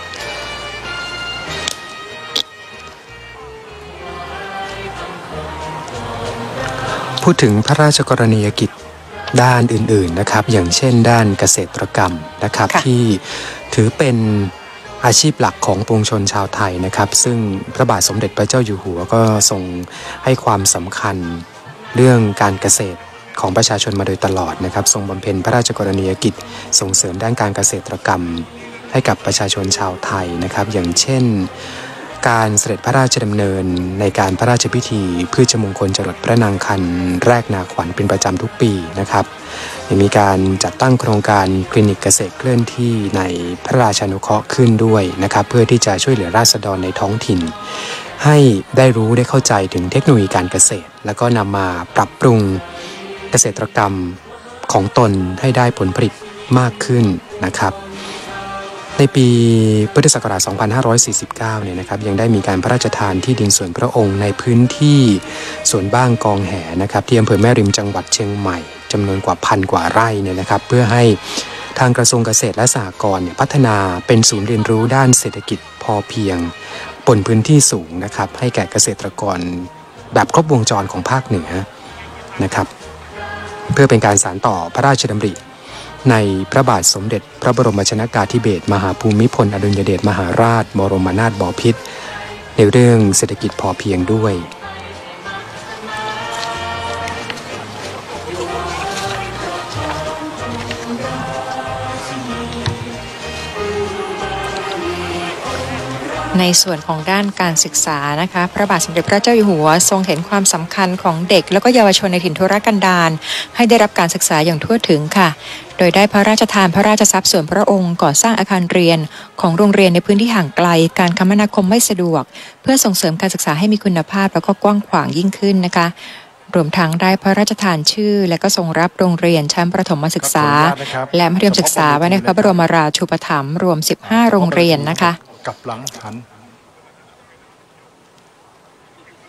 พูดถึงพระราชกรณียกิจด้านอื่นๆนะครับอย่างเช่นด้านเกษตรกรรมนะครับที่ถือเป็นอาชีพหลักของปวงชนชาวไทยนะครับซึ่งพระบาทสมเด็จพระเจ้าอยู่หัวก็ทรงให้ความสำคัญเรื่องการเกษตรของประชาชนมาโดยตลอดนะครับทรงบำเพ็ญพระราชกรณียกิจส่งเสริมด้านการเกษตรกรรมให้กับประชาชนชาวไทยนะครับอย่างเช่นการเสด็จพระราชดำเนินในการพระราชพิธีพืชมงคลจรดพระนางคันแรกนาขวัญเป็นประจำทุกปีนะครับยังมีการจัดตั้งโครงการคลินิกเกษตรเคลื่อนที่ในพระราชานุเคราะห์ขึ้นด้วยนะครับเพื่อที่จะช่วยเหลือราษฎรในท้องถิ่นให้ได้รู้ได้เข้าใจถึงเทคโนโลยีการเกษตรแล้วก็นำมาปรับปรุงเกษตรกรรมของตนให้ได้ผลผลิตมากขึ้นนะครับในปีพุทธศักราช 2549 เนี่ยนะครับยังได้มีการพระราชทานที่ดินส่วนพระองค์ในพื้นที่สวนบ้างกองแหนะครับที่อำเภอแม่ริมจังหวัดเชียงใหม่จำนวนกว่า1,000 กว่าไร่เนี่ยนะครับเพื่อให้ทางกระทรวงเกษตรและสหกรณ์เนี่ยพัฒนาเป็นศูนย์เรียนรู้ด้านเศรษฐกิจพอเพียงบนพื้นที่สูงนะครับให้แก่เกษตรกรแบบครบวงจรของภาคเหนือนะครับเพื่อเป็นการสานต่อพระราชดำริในพระบาทสมเด็จพระบรมชนกาธิเบศรมหาภูมิพลอดุลยเดชมหาราชบรมนาถบพิตรในเรื่องเศรษฐกิจพอเพียงด้วยในส่วนของด้านการศึกษานะคะพระบาทสมเด็จพระเจ้าอยู่หัวทรงเห็นความสำคัญของเด็กและก็เยาวชนในถิ่นทุรกันดารให้ได้รับการศึกษาอย่างทั่วถึงค่ะโดยได้พระราชทานพระราชทรัพย์ส่วนพระองค์ก่อสร้างอาคารเรียนของโรงเรียนในพื้นที่ห่างไกลการคมนาคมไม่สะดวกเพื่อส่งเสริมการศึกษาให้มีคุณภาพแล้วก็กว้างขวางยิ่งขึ้นนะคะรวมทั้งได้พระราชทานชื่อและก็ทรงรับโรงเรียนชั้นประถมศึกษาและมัธยมศึกษาไว้ในพระบรมราชูปถัมภ์รวม15โรงเรียนนะคะกับหลังหัน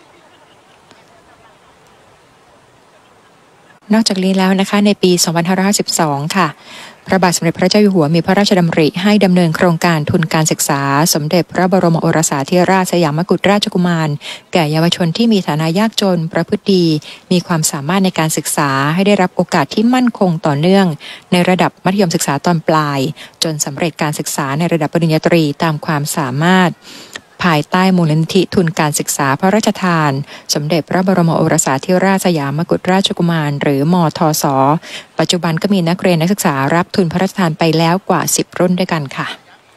นอกจากนี้แล้วนะคะในปี 2552 ค่ะพระบาทสมเด็จพระเจ้าอยู่หัวมีพระราชดำริให้ดำเนินโครงการทุนการศึกษาสมเด็จพระบรมโอรสาธิราชสยามกุฎราชกุมารแก่เยาวชนที่มีฐานะยากจนประพฤติดีมีความสามารถในการศึกษาให้ได้รับโอกาสที่มั่นคงต่อเนื่องในระดับมัธยมศึกษาตอนปลายจนสำเร็จการศึกษาในระดับปริญญาตรีตามความสามารถภายใต้มูลนิธิทุนการศึกษาพระราชทานสมเด็จพระบรมโอรสาธิราชสยามกุฎราชกุมารหรือมทส.ปัจจุบันก็มีนักเรียนนักศึกษารับทุนพระราชทานไปแล้วกว่า10รุ่นด้วยกันค่ะ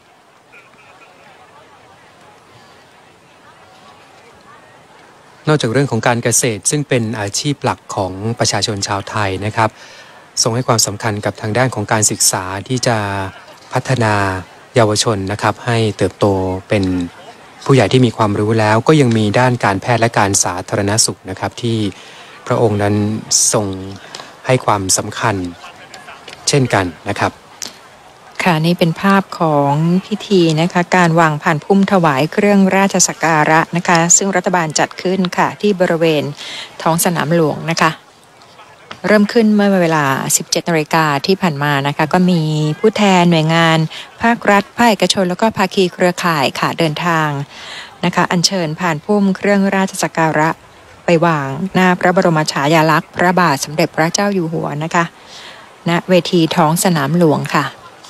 นอกจากเรื่องของการเกษตรซึ่งเป็นอาชีพหลักของประชาชนชาวไทยนะครับทรงให้ความสำคัญกับทางด้านของการศึกษาที่จะพัฒนาเยาวชนนะครับให้เติบโตเป็นผู้ใหญ่ที่มีความรู้แล้วก็ยังมีด้านการแพทย์และการสาธารณสุขนะครับที่พระองค์นั้นทรงให้ความสำคัญเช่นกันนะครับค่ะนี่เป็นภาพของพิธีนะคะการวางพานพุ่มถวายเครื่องราชสักการะนะคะซึ่งรัฐบาลจัดขึ้นค่ะที่บริเวณท้องสนามหลวงนะคะเริ่มขึ้นเมื่อเวลา 17 นาฬิกาที่ผ่านมานะคะก็มีผู้แทนหน่วยงานภาครัฐภาคเอกชนแล้วก็ภาคีเครือข่ายค่ะเดินทางนะคะอัญเชิญผ่านพุ่มเครื่องราชสักการะไปวางหน้าพระบรมฉายาลักษณ์พระบาทสมเด็จพระเจ้าอยู่หัวนะคะณเวทีท้องสนามหลวงค่ะ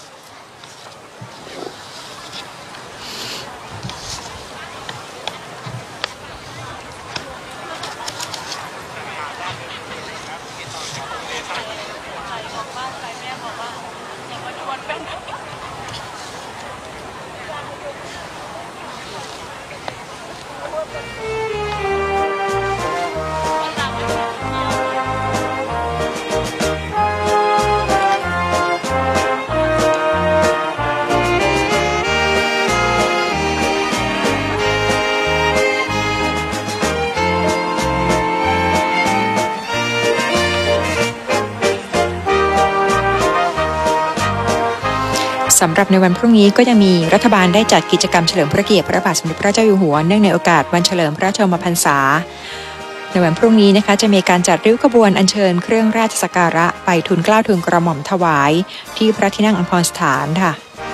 สำหรับในวันพรุ่งนี้ก็ยังมีรัฐบาลได้จัดกิจกรรมเฉลิมพระเกียรติพระบาทสมเด็จพระเจ้าอยู่หัวเนื่องในโอกาสวันเฉลิมพระชนมพรรษาในวันพรุ่งนี้นะคะจะมีการจัดริ้วขบวนอัญเชิญเครื่องราชสักการะไปทูลเกล้าทูลกระหม่อมถวายที่พระที่นั่งอัมพรสถานค่ะ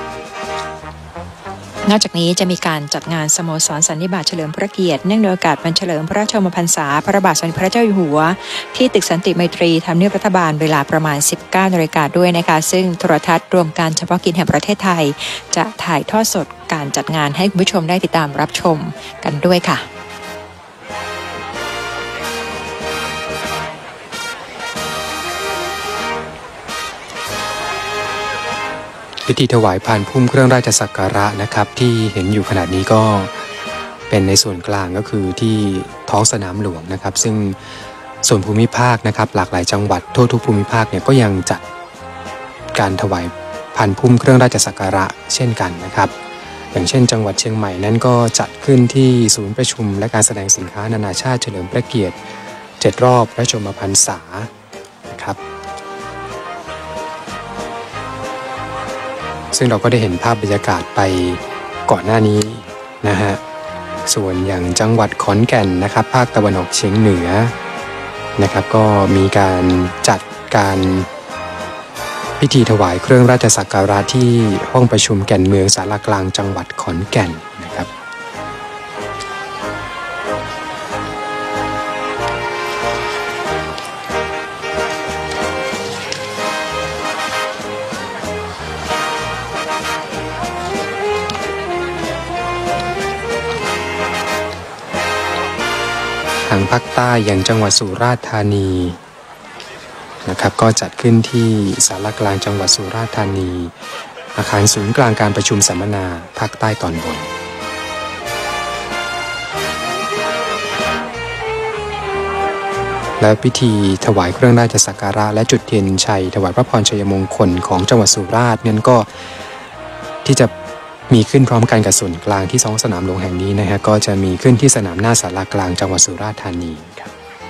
นอกจากนี้จะมีการจัดงานสโมสรสันนิบาตเฉลิมพระเกียรติเนื่องในโอกาสวันเฉลิมพระชนมพรรษาพระบาทสมเด็จพระเจ้าอยู่หัวที่ตึกสันติไมตรีทำเนียบรัฐบาลเวลาประมาณ 19 นาฬิกาด้วยนะคะซึ่งโทรทัศน์รวมการเฉพาะกิจแห่งประเทศไทยจะถ่ายทอดสดการจัดงานให้คุณผู้ชมได้ติดตามรับชมกันด้วยค่ะพิธีถวายพานพุ่มเครื่องราชสักการะนะครับที่เห็นอยู่ขณะนี้ก็เป็นในส่วนกลางก็คือที่ท้องสนามหลวงนะครับซึ่งส่วนภูมิภาคนะครับหลากหลายจังหวัดทั่วทุกภูมิภาคเนี่ยก็ยังจัดการถวายพานพุ่มเครื่องราชสักการะเช่นกันนะครับอย่างเช่นจังหวัดเชียงใหม่นั้นก็จัดขึ้นที่ศูนย์ประชุมและการแสดงสินค้านานาชาติเฉลิมพระเกียรติ7รอบพระชนมพรรษานะครับซึ่งเราก็ได้เห็นภาพบรรยากาศไปก่อนหน้านี้นะฮะส่วนอย่างจังหวัดขอนแก่นนะครับภาคตะวันออกเฉียงเหนือนะครับก็มีการจัดการพิธีถวายเครื่องราชสักการะที่ห้องประชุมแก่นเมืองศาลากลางจังหวัดขอนแก่นนะครับทางภาคใต้อย่างจังหวัดสุราษฎร์ธานีนะครับก็จัดขึ้นที่ศาลากลางจังหวัดสุราษฎร์ธานีอาคารศูนย์กลางการประชุมสัมมนาภาคใต้ตอนบนและพิธีถวายเครื่องราชสักการะและจุดเทียนชัยถวายพระพรชัยมงคลของจังหวัดสุราษฎร์นั้นก็ที่จะมีขึ้นพร้อมกันกับส่วนกลางที่ท้องสนามหลวงแห่งนี้นะฮะก็จะมีขึ้นที่สนามหน้าศาลากลางจังหวัดสุราษฎร์ธานีครับ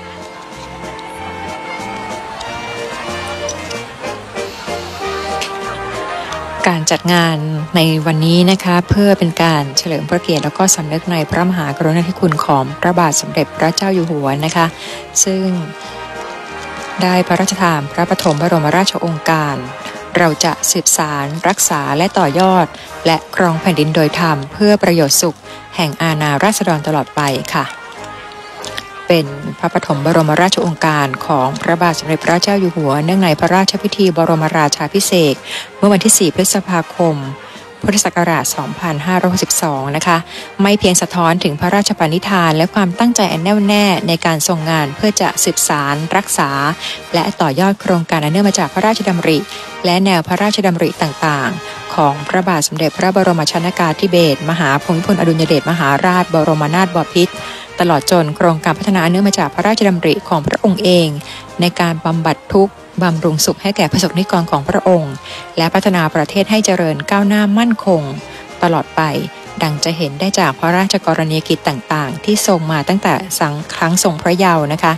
การจัดงานในวันนี้นะคะเพื่อเป็นการเฉลิมพระเกียรติแล้วก็สำนึกในพระมหากรุณาธิคุณของพระบาทสมเด็จพระเจ้าอยู่หัวนะคะซึ่งได้พระราชทานพระปฐมบรมราชโองการเราจะสืบสานรักษาและต่อยอดและครองแผ่นดินโดยธรรมเพื่อประโยชน์สุขแห่งอาณาราษฎรตลอดไปค่ะเป็นพระปฐมบรมราชโองการของพระบาทสมเด็จพระเจ้าอยู่หัวเนื่องในพระราชพิธีบรมราชาภิเษกเมื่อวันที่4พฤษภาคมพุทธศักราช 2562 นะคะไม่เพียงสะท้อนถึงพระราชปณิธานและความตั้งใจอันแน่วแน่ในการทรงงานเพื่อจะสืบสานรักษาและต่อยอดโครงการอันเนื่องมาจากพระราชดำริและแนวพระราชดำริต่างๆของพระบาทสมเด็จพระบรมชนกาธิเบศรมหาภูมิพลอดุลยเดชมหาราชบรมนาถบพิตรตลอดจนโครงการพัฒนาอันเนื่องมาจากพระราชดำริของพระองค์เองในการบำบัดทุกข์บำรุงสุขให้แก่ประสบนิกรของพระองค์และพัฒนาประเทศให้เจริญก้าวหน้ามั่นคงตลอดไปดังจะเห็นได้จากพระราชกรณียกิจต่างๆที่ทรงมาตั้งแต่ครั้งทรงพระเยาว์นะคะ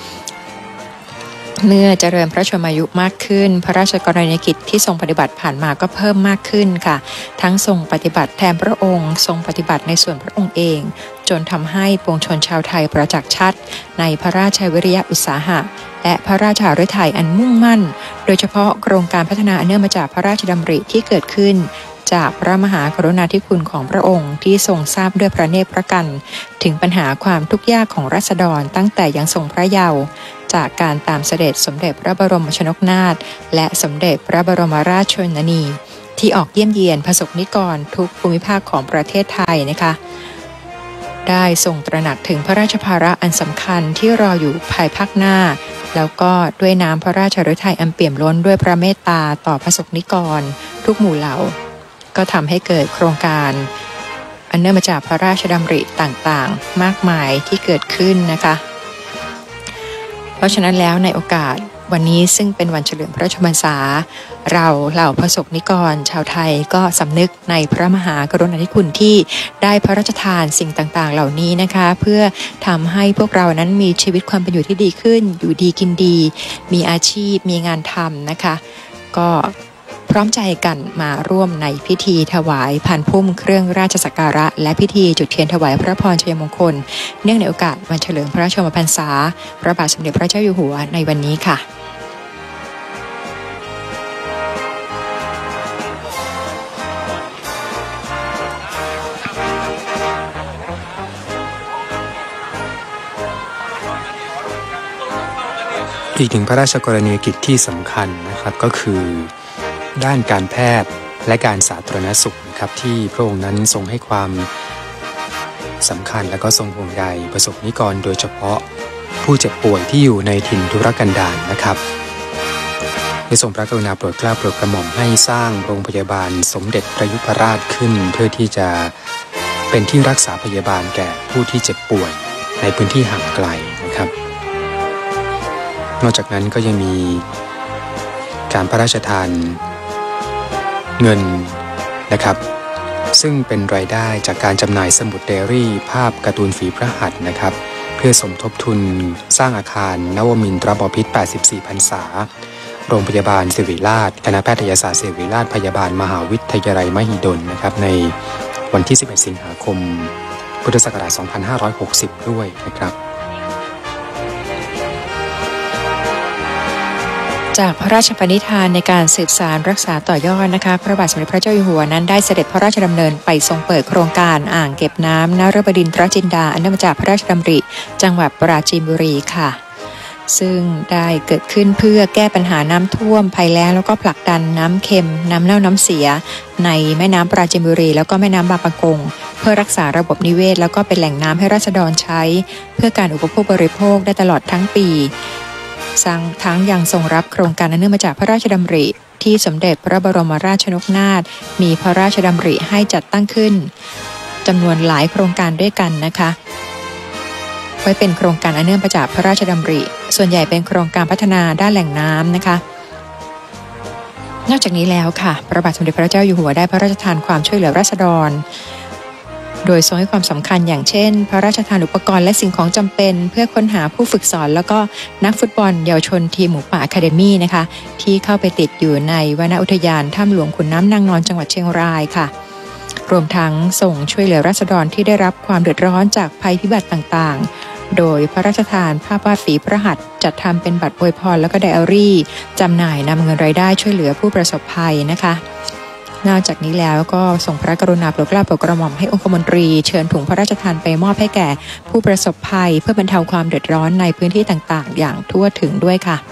เมื่อเจริญพระชนมายุมากขึ้นพระราชกรณียกิจที่ทรงปฏิบัติผ่านมาก็เพิ่มมากขึ้นค่ะทั้งทรงปฏิบัติแทนพระองค์ทรงปฏิบัติในส่วนพระองค์เองจนทำให้ปวงชนชาวไทยประจักษ์ชัดในพระราชวิริยะอุตสาหะและพระราชฤทัยอันมุ่งมั่นโดยเฉพาะโครงการพัฒนาอันเนื่องมาจากพระราชดำริที่เกิดขึ้นจากพระมหากรุณาธิคุณของพระองค์ที่ทรงทราบด้วยพระเนตรพระกันถึงปัญหาความทุกข์ยากของราษฎรตั้งแต่ยังทรงพระเยาว์จากการตามเสด็จสมเด็จพระบรมชนกนาถและสมเด็จพระบรมราชชนนีที่ออกเยี่ยมเยียนประสบนิกรทุกภูมิภาคของประเทศไทยนะคะได้ทรงตระหนักถึงพระราชภาระอันสำคัญที่รออยู่ภายภาคหน้าแล้วก็ด้วยน้ำพระราชฤทัยอันเปี่ยมล้นด้วยพระเมตตาต่อประสบนิกรทุกหมู่เหล่าก็ทำให้เกิดโครงการอันเนื่องมาจากพระราชดำริต่างๆมากมายที่เกิดขึ้นนะคะเพราะฉะนั้นแล้วในโอกาสวันนี้ซึ่งเป็นวันเฉลิมพระชนมพรรษาเราเหล่าประสบนิกรชาวไทยก็สำนึกในพระมหากรุณาธิคุณที่ได้พระราชทานสิ่งต่างๆเหล่านี้นะคะเพื่อทำให้พวกเรานั้นมีชีวิตความเป็นอยู่ที่ดีขึ้นอยู่ดีกินดีมีอาชีพมีงานทำนะคะก็พร้อมใจกันมาร่วมในพิธีถวายพานพุ่มเครื่องราชสักการะและพิธีจุดเทียนถวายพระพรชัยมงคลเนื่องในโอกาสวันเฉลิมพระชนมพรรษาพระบาทสมเด็จพระเจ้าอยู่หัวในวันนี้ค่ะอีกหนึ่งพระราชกรณียกิจที่สำคัญนะครับก็คือด้านการแพทย์และการสาธารณสุขนะครับที่พระองค์นั้นทรงให้ความสำคัญและก็ทรงห่วงใยประสบนิกรโดยเฉพาะผู้เจ็บป่วยที่อยู่ในถิ่นทุรกันดารนะครับได้ทรงพระกรุณาโปรดเกล้าโปรดกระหม่อมให้สร้างโรงพยาบาลสมเด็จพระยุพราชขึ้นเพื่อที่จะเป็นที่รักษาพยาบาลแก่ผู้ที่เจ็บป่วยในพื้นที่ห่างไกลนะครับนอกจากนั้นก็ยังมีการพระราชทานเงินนะครับซึ่งเป็นรายได้จากการจำหน่ายสมุดไดอารี่ภาพการ์ตูนฝีพระหัตถ์นะครับเพื่อสมทบทุนสร้างอาคารนวมินทรบพิตร84 พรรษาโรงพยาบาลศิริราชคณะแพทยศาสตร์ศิริราชพยาบาลมหาวิทยาลัยมหิดลนะครับในวันที่11 สิงหาคมพุทธศักราช 2560 ด้วยนะครับจากพระราชปณิธานในการสืบสานรักษาต่อยอดนะคะพระบาทสมเด็จพระเจ้าอยู่หัวนั้นได้เสด็จพระราชดำเนินไปทรงเปิดโครงการอ่างเก็บน้ำนฤบดินทรจินดาอันเนื่องมาจากพระราชดำริจังหวัดปราจีนบุรีค่ะซึ่งได้เกิดขึ้นเพื่อแก้ปัญหาน้ำท่วมภัยแล้งแล้วก็ผลักดันน้ำเค็มน้ำเน่าน้ำเสียในแม่น้ำปราจีนบุรีแล้วก็แม่น้ำบางปะกงเพื่อรักษาระบบนิเวศแล้วก็เป็นแหล่งน้ำให้ราษฎรใช้เพื่อการอุปโภคบริโภคได้ตลอดทั้งปีทั้งยังทรงรับโครงการอันเนื่องมาจากพระราชดำริที่สมเด็จพระบรมราชชนกนาถมีพระราชดำริให้จัดตั้งขึ้นจำนวนหลายโครงการด้วยกันนะคะไว้เป็นโครงการอันเนื่องมาจากพระราชดำริส่วนใหญ่เป็นโครงการพัฒนาด้านแหล่งน้ำนะคะนอกจากนี้แล้วค่ะพระบาทสมเด็จพระเจ้าอยู่หัวได้พระราชทานความช่วยเหลือราษฎรโดยทรงให้ความสำคัญอย่างเช่นพระราชทานอุปกรณ์และสิ่งของจำเป็นเพื่อค้นหาผู้ฝึกสอนแล้วก็นักฟุตบอลเยาวชนทีมหมูป่าอะคาเดมี่นะคะที่เข้าไปติดอยู่ในวนอุทยานถ้ำหลวงขุนน้ำนางนอนจังหวัดเชียงรายค่ะรวมทั้งส่งช่วยเหลือราษฎรที่ได้รับความเดือดร้อนจากภัยพิบัติต่างๆโดยพระราชทานภาพวาดฝีพระหัตถ์จัดทำเป็นบัตรอวยพรแล้วก็ไดอารี่จำหน่ายนำเงินรายได้ช่วยเหลือผู้ประสบภัยนะคะนอกจากนี้แล้วก็ทรงพระกรุณาโปรดเกล้าโปรดกระหม่อมให้องคมนตรีเชิญถุงพระราชทานไปมอบให้แก่ผู้ประสบภัยเพื่อบรรเทาความเดือดร้อนในพื้นที่ต่างๆอย่างทั่วถึงด้วยค่ะ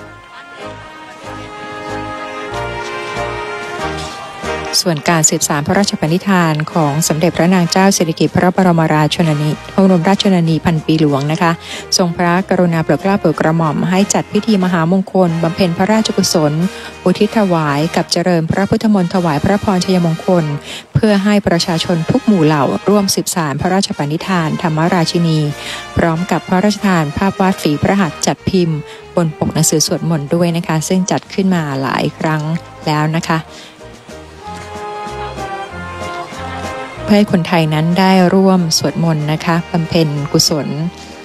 ส่วนการสืบสานพระราชปณิธานของสมเด็จพระนางเจ้าสิริกิติ์พระบรมราชชนนีพระบรมราชชนนีพันปีหลวงนะคะทรงพระกรุณาโปรดเกล้าโปรดกระหม่อมให้จัดพิธีมหามงคลบำเพ็ญพระราชกุศลอุทิศถวายกับเจริญพระพุทธมนต์ถวายพระพรชัยมงคลเพื่อให้ประชาชนทุกหมู่เหล่าร่วมสืบสานพระราชปณิธานธรรมราชินีพร้อมกับพระราชทานภาพวาดฝีพระหัตถ์จัดพิมพ์บนปกหนังสือสวดมนต์ด้วยนะคะซึ่งจัดขึ้นมาหลายครั้งแล้วนะคะเพื่อให้คนไทยนั้นได้ร่วมสวดมนต์นะคะบำเพ็ญกุศล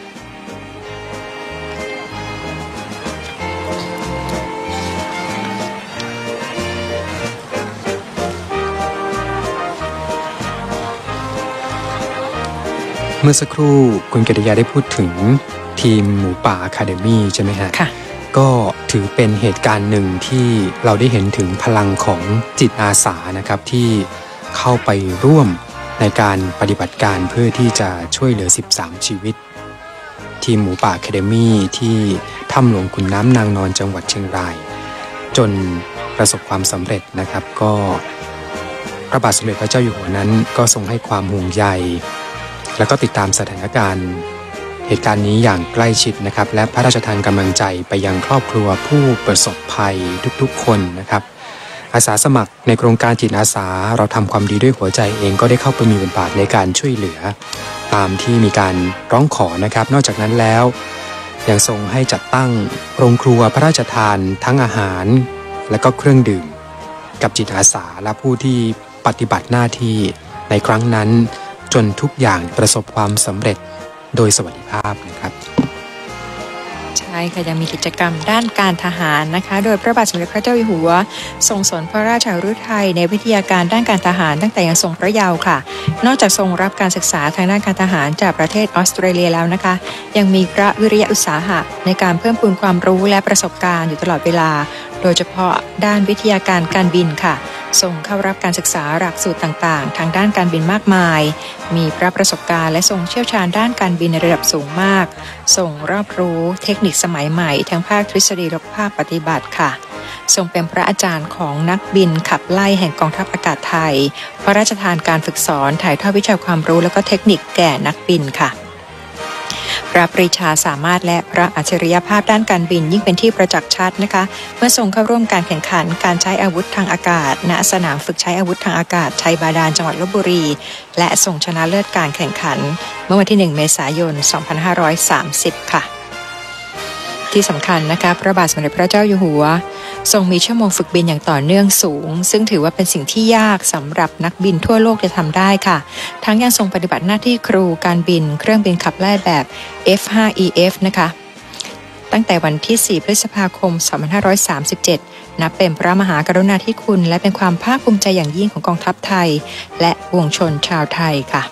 เมื่อสักครู่คุณกฤษยาได้พูดถึงทีมหมูป่าอะคาเดมี่ใช่ไหมฮะค่ะก็ถือเป็นเหตุการณ์หนึ่งที่เราได้เห็นถึงพลังของจิตอาสานะครับที่เข้าไปร่วมในการปฏิบัติการเพื่อที่จะช่วยเหลือ13ชีวิตทีมหมูป่าอะคาเดมี่ที่ถ้ำหลวงขุนน้ำนางนอนจังหวัดเชียงรายจนประสบความสำเร็จนะครับก็พระบาทสมเด็จพระเจ้าอยู่หัวนั้นก็ทรงให้ความห่วงใยแล้วก็ติดตามสถานการณ์เหตุการณ์นี้อย่างใกล้ชิดนะครับและพระราชทานกำลังใจไปยังครอบครัวผู้ประสบภัยทุกๆคนนะครับอาสาสมัครในโครงการจิตอาสาเราทำความดีด้วยหัวใจเองก็ได้เข้าไปมีบทบาทในการช่วยเหลือตามที่มีการร้องขอนะครับนอกจากนั้นแล้วยังทรงให้จัดตั้งโรงครัวพระราชทานทั้งอาหารและก็เครื่องดื่มกับจิตอาสาและผู้ที่ปฏิบัติหน้าที่ในครั้งนั้นจนทุกอย่างประสบความสำเร็จโดยสวัสดิภาพนะครับใช่ค่ะยังมีกิจกรรมด้านการทหารนะคะโดยพระบาทสมเด็จพระเจ้าอยู่หัวทรงสอนพระราชฤทัยในวิทยาการด้านการทหารตั้งแต่ยังทรงพระเยาว์ค่ะนอกจากทรงรับการศึกษาทางด้านการทหารจากประเทศออสเตรเลียแล้วนะคะยังมีพระวิริยะอุตสาหะในการเพิ่มพูนความรู้และประสบการณ์อยู่ตลอดเวลาโดยเฉพาะด้านวิทยาการการบินค่ะทรงเข้ารับการศึกษาหลักสูตรต่างๆทางด้านการบินมากมายมีพระประสบการณ์และทรงเชี่ยวชาญด้านการบินในระดับสูงมากทรงรอบรู้เทคนิคสมัยใหม่ทั้งภาคทฤษฎีและภาคปฏิบัติค่ะทรงเป็นพระอาจารย์ของนักบินขับไล่แห่งกองทัพอากาศไทยพระราชทานการฝึกสอนถ่ายทอดวิชาความรู้และก็เทคนิคแก่นักบินค่ะพระปรีชาสามารถและพระอัจฉริยภาพด้านการบินยิ่งเป็นที่ประจักษ์ชัดนะคะเมื่อทรงเข้าร่วมการแข่งขันการใช้อาวุธทางอากาศณสนามฝึกใช้อาวุธทางอากาศชัยบาดาลจังหวัดลพบุรีและทรงชนะเลิศการแข่งขันเมื่อวันที่1 เมษายน 2530 ค่ะที่สำคัญนะคะพระบาทสมเด็จพระเจ้าอยู่หัวทรงมีชั่วโมงฝึกบินอย่างต่อเนื่องสูงซึ่งถือว่าเป็นสิ่งที่ยากสำหรับนักบินทั่วโลกจะทำได้ค่ะทั้งยังทรงปฏิบัติหน้าที่ครูการบินเครื่องบินขับไล่แบบ F5EF นะคะตั้งแต่วันที่ 4 พฤษภาคม 2537 นับเป็นพระมหากรุณาธิคุณและเป็นความภาคภูมิใจอย่างยิ่งของกองทัพไทยและปวงชนชาวไทยค่ะ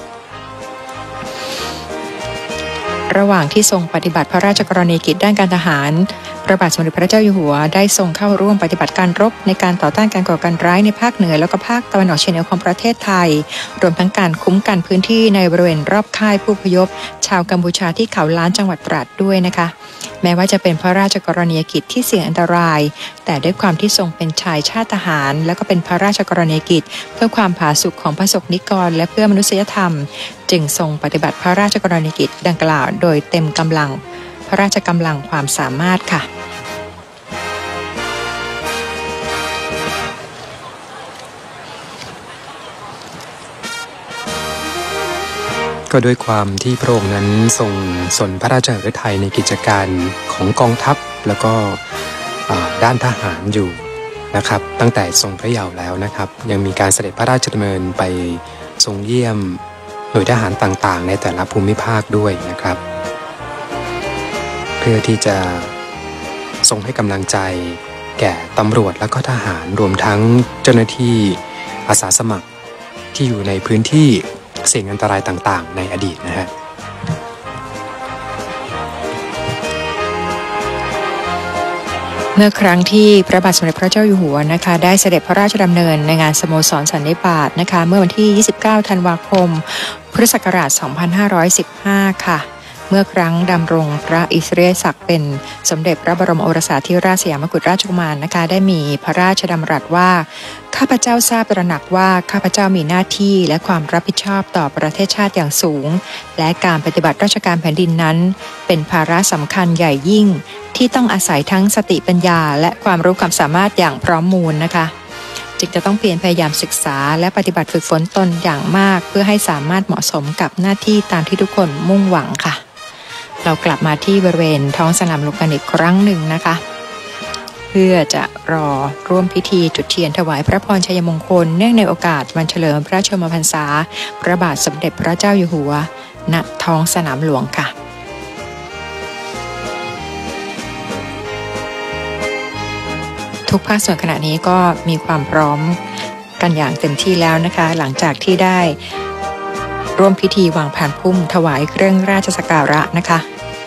ระหว่างที่ทรงปฏิบัติพระราชกรณียกิจด้านการทหารพระบาทสมเด็จพระเจ้าอยู่หัวได้ทรงเข้าร่วมปฏิบัติการรบในการต่อต้านการก่อการร้ายในภาคเหนือและก็ภาคตะวันออกเฉียงเหนือของประเทศไทยรวมทั้งการคุ้มกันพื้นที่ในบริเวณรอบค่ายผู้อพยพชาวกัมพูชาที่เขาล้านจังหวัดตราดด้วยนะคะแม้ว่าจะเป็นพระราชกรณียกิจที่เสี่ยงอันตรายแต่ด้วยความที่ทรงเป็นชายชาติทหารและก็เป็นพระราชกรณียกิจเพื่อความผาสุกของพระสงฆ์นิกรและเพื่อมนุษยธรรมจึงทรงปฏิบัติพระราชกรณียกิจดังกล่าวโดยเต็มกำลังพระราชกำลังความสามารถค่ะก็ด้วยความที่พระองค์นั้นทรงสนพระราชฤทัยในกิจการของกองทัพแล้วก็ด้านทหารอยู่นะครับตั้งแต่ทรงพระเยาว์แล้วนะครับยังมีการเสด็จพระราชดำเนินไปทรงเยี่ยมหน่วยทหารต่างๆในแต่ละภูมิภาคด้วยนะครับเพื่อที่จะทรงให้กำลังใจแก่ตำรวจและก็ทหารรวมทั้งเจ้าหน้าที่อาสาสมัครที่อยู่ในพื้นที่เสี่ยงอันตรายต่างๆในอดีตนะฮะเมื่อครั้งที่พระบาทสมเด็จพระเจ้าอยู่หัวนะคะได้เสด็จพระราชดำเนินในงานสโมสรสันนิบาตนะคะเมื่อวันที่ 29 ธันวาคม พุทธศักราช 2515 ค่ะเมื่อครั้งดำรงพระอิสริยศักดิ์เป็นสมเด็จพระบรมโอรสาธิราชสยามกุฎราชกุมารนะคะได้มีพระราชดำรัสว่าข้าพเจ้าทราบตระหนักว่าข้าพเจ้ามีหน้าที่และความรับผิดชอบต่อประเทศชาติอย่างสูงและการปฏิบัติราชการแผ่นดินนั้นเป็นภาระสำคัญใหญ่ยิ่งที่ต้องอาศัยทั้งสติปัญญาและความรู้ความสามารถอย่างพร้อมมูลนะคะจึงจะต้องเปลี่ยนพยายามศึกษาและปฏิบัติฝึกฝนตนอย่างมากเพื่อให้สามารถเหมาะสมกับหน้าที่ตามที่ทุกคนมุ่งหวังค่ะเรากลับมาที่บริเวณท้องสนามหลวงกันอีกครั้งหนึ่งนะคะเพื่อจะรอร่วมพิธีจุดเทียนถวายพระพรชัยมงคลเนื่องในโอกาสวันเฉลิมพระชนมพรรษาพระบาทสมเด็จพระเจ้าอยู่หัวณท้องสนามหลวงค่ะทุกภาคส่วนขณะนี้ก็มีความพร้อมกันอย่างเต็มที่แล้วนะคะหลังจากที่ได้ร่วมพิธีวางพานพุ่มถวายเครื่องราชสักการะนะคะ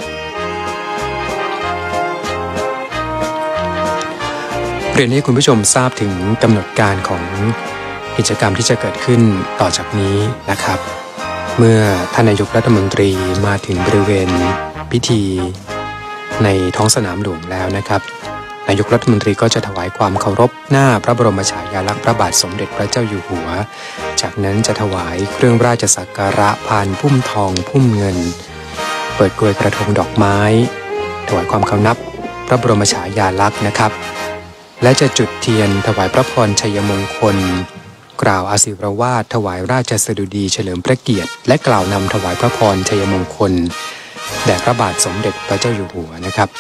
เรียนให้คุณผู้ชมทราบถึงกำหนดการของกิจกรรมที่จะเกิดขึ้นต่อจากนี้นะครับเมื่อท่านนายกรัฐมนตรีมาถึงบริเวณพิธีในท้องสนามหลวงแล้วนะครับนายกรัฐมนตรีก็จะถวายความเคารพหน้าพระบรมฉายาลักษณ์พระบาทสมเด็จพระเจ้าอยู่หัวจากนั้นจะถวายเครื่องราชสักการะพานพุ่มทองพุ่มเงินเปิดกลวยกระทงดอกไม้ถวายความเคารพพระบรมฉายาลักษณ์นะครับและจะจุดเทียนถวายพระพรชัยมงคลกล่าวอาศิรวาทถวายราชสดุดีเฉลิมพระเกียรติและกล่าวนำถวายพระพรชัยมงคลแด่พระบาทสมเด็จพระเจ้าอยู่หัวนะครับ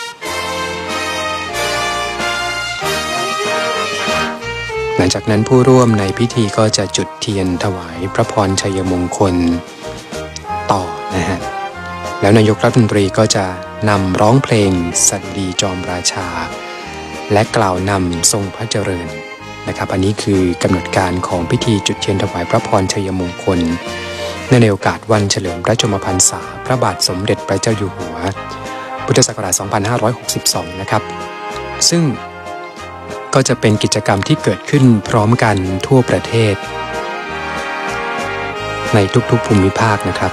หลังจากนั้นผู้ร่วมในพิธีก็จะจุดเทียนถวายพระพรชัยมงคลต่อนะฮะแล้วนายกรัฐมนตรีก็จะนำร้องเพลงสดุดีจอมราชาและกล่าวนำทรงพระเจริญนะครับอันนี้คือกำหนดการของพิธีจุดเทียนถวายพระพรชัยมงคลในโอกาสวันเฉลิมพระชนมพรรษาพระบาทสมเด็จพระเจ้าอยู่หัวพุทธศักราช 2562 นะครับซึ่งก็จะเป็นกิจกรรมที่เกิดขึ้นพร้อมกันทั่วประเทศในทุกๆภูมิภาคนะครับ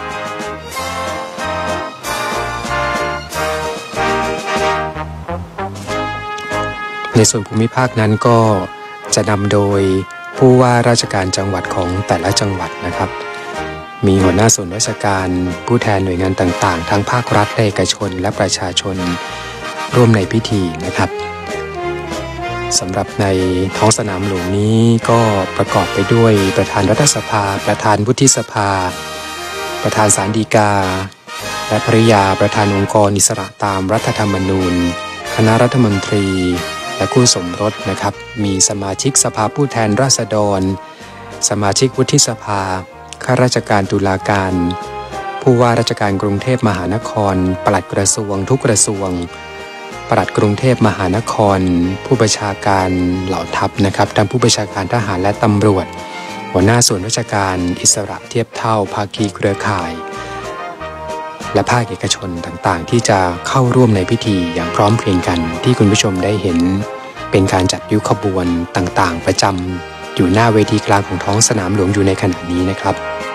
ในส่วนภูมิภาคนั้นก็จะนำโดยผู้ว่าราชการจังหวัดของแต่ละจังหวัดนะครับมีหัวหน้าส่วนราชการผู้แทนหน่วยงานต่างๆทั้งภาครัฐเอกชนและประชาชนร่วมในพิธีนะครับสำหรับในท้องสนามหลวงนี้ก็ประกอบไปด้วยประธานรัฐสภาประธานวุฒิสภาประธานศาลฎีกาและภริยาประธานองค์กรอิสระตามรัฐธรรมนูญคณะรัฐมนตรีและคู่สมรสนะครับมีสมาชิกสภาผู้แทนราษฎรสมาชิกวุฒิสภาข้าราชการตุลาการผู้ว่าราชการกรุงเทพมหานครปลัดกระทรวงทุกกระทรวงปลัดกรุงเทพมหานครผู้บัญชาการเหล่าทัพนะครับทั้งผู้บัญชาการทหารและตำรวจหัวหน้าส่วนราชการอิสระเทียบเท่าภาคีเครือข่ายและภาคเอกชนต่างๆที่จะเข้าร่วมในพิธีอย่างพร้อมเพรียงกันที่คุณผู้ชมได้เห็นเป็นการจัดริ้วขบวนต่างๆประจำอยู่หน้าเวทีกลางของท้องสนามหลวงอยู่ในขณะนี้นะครับ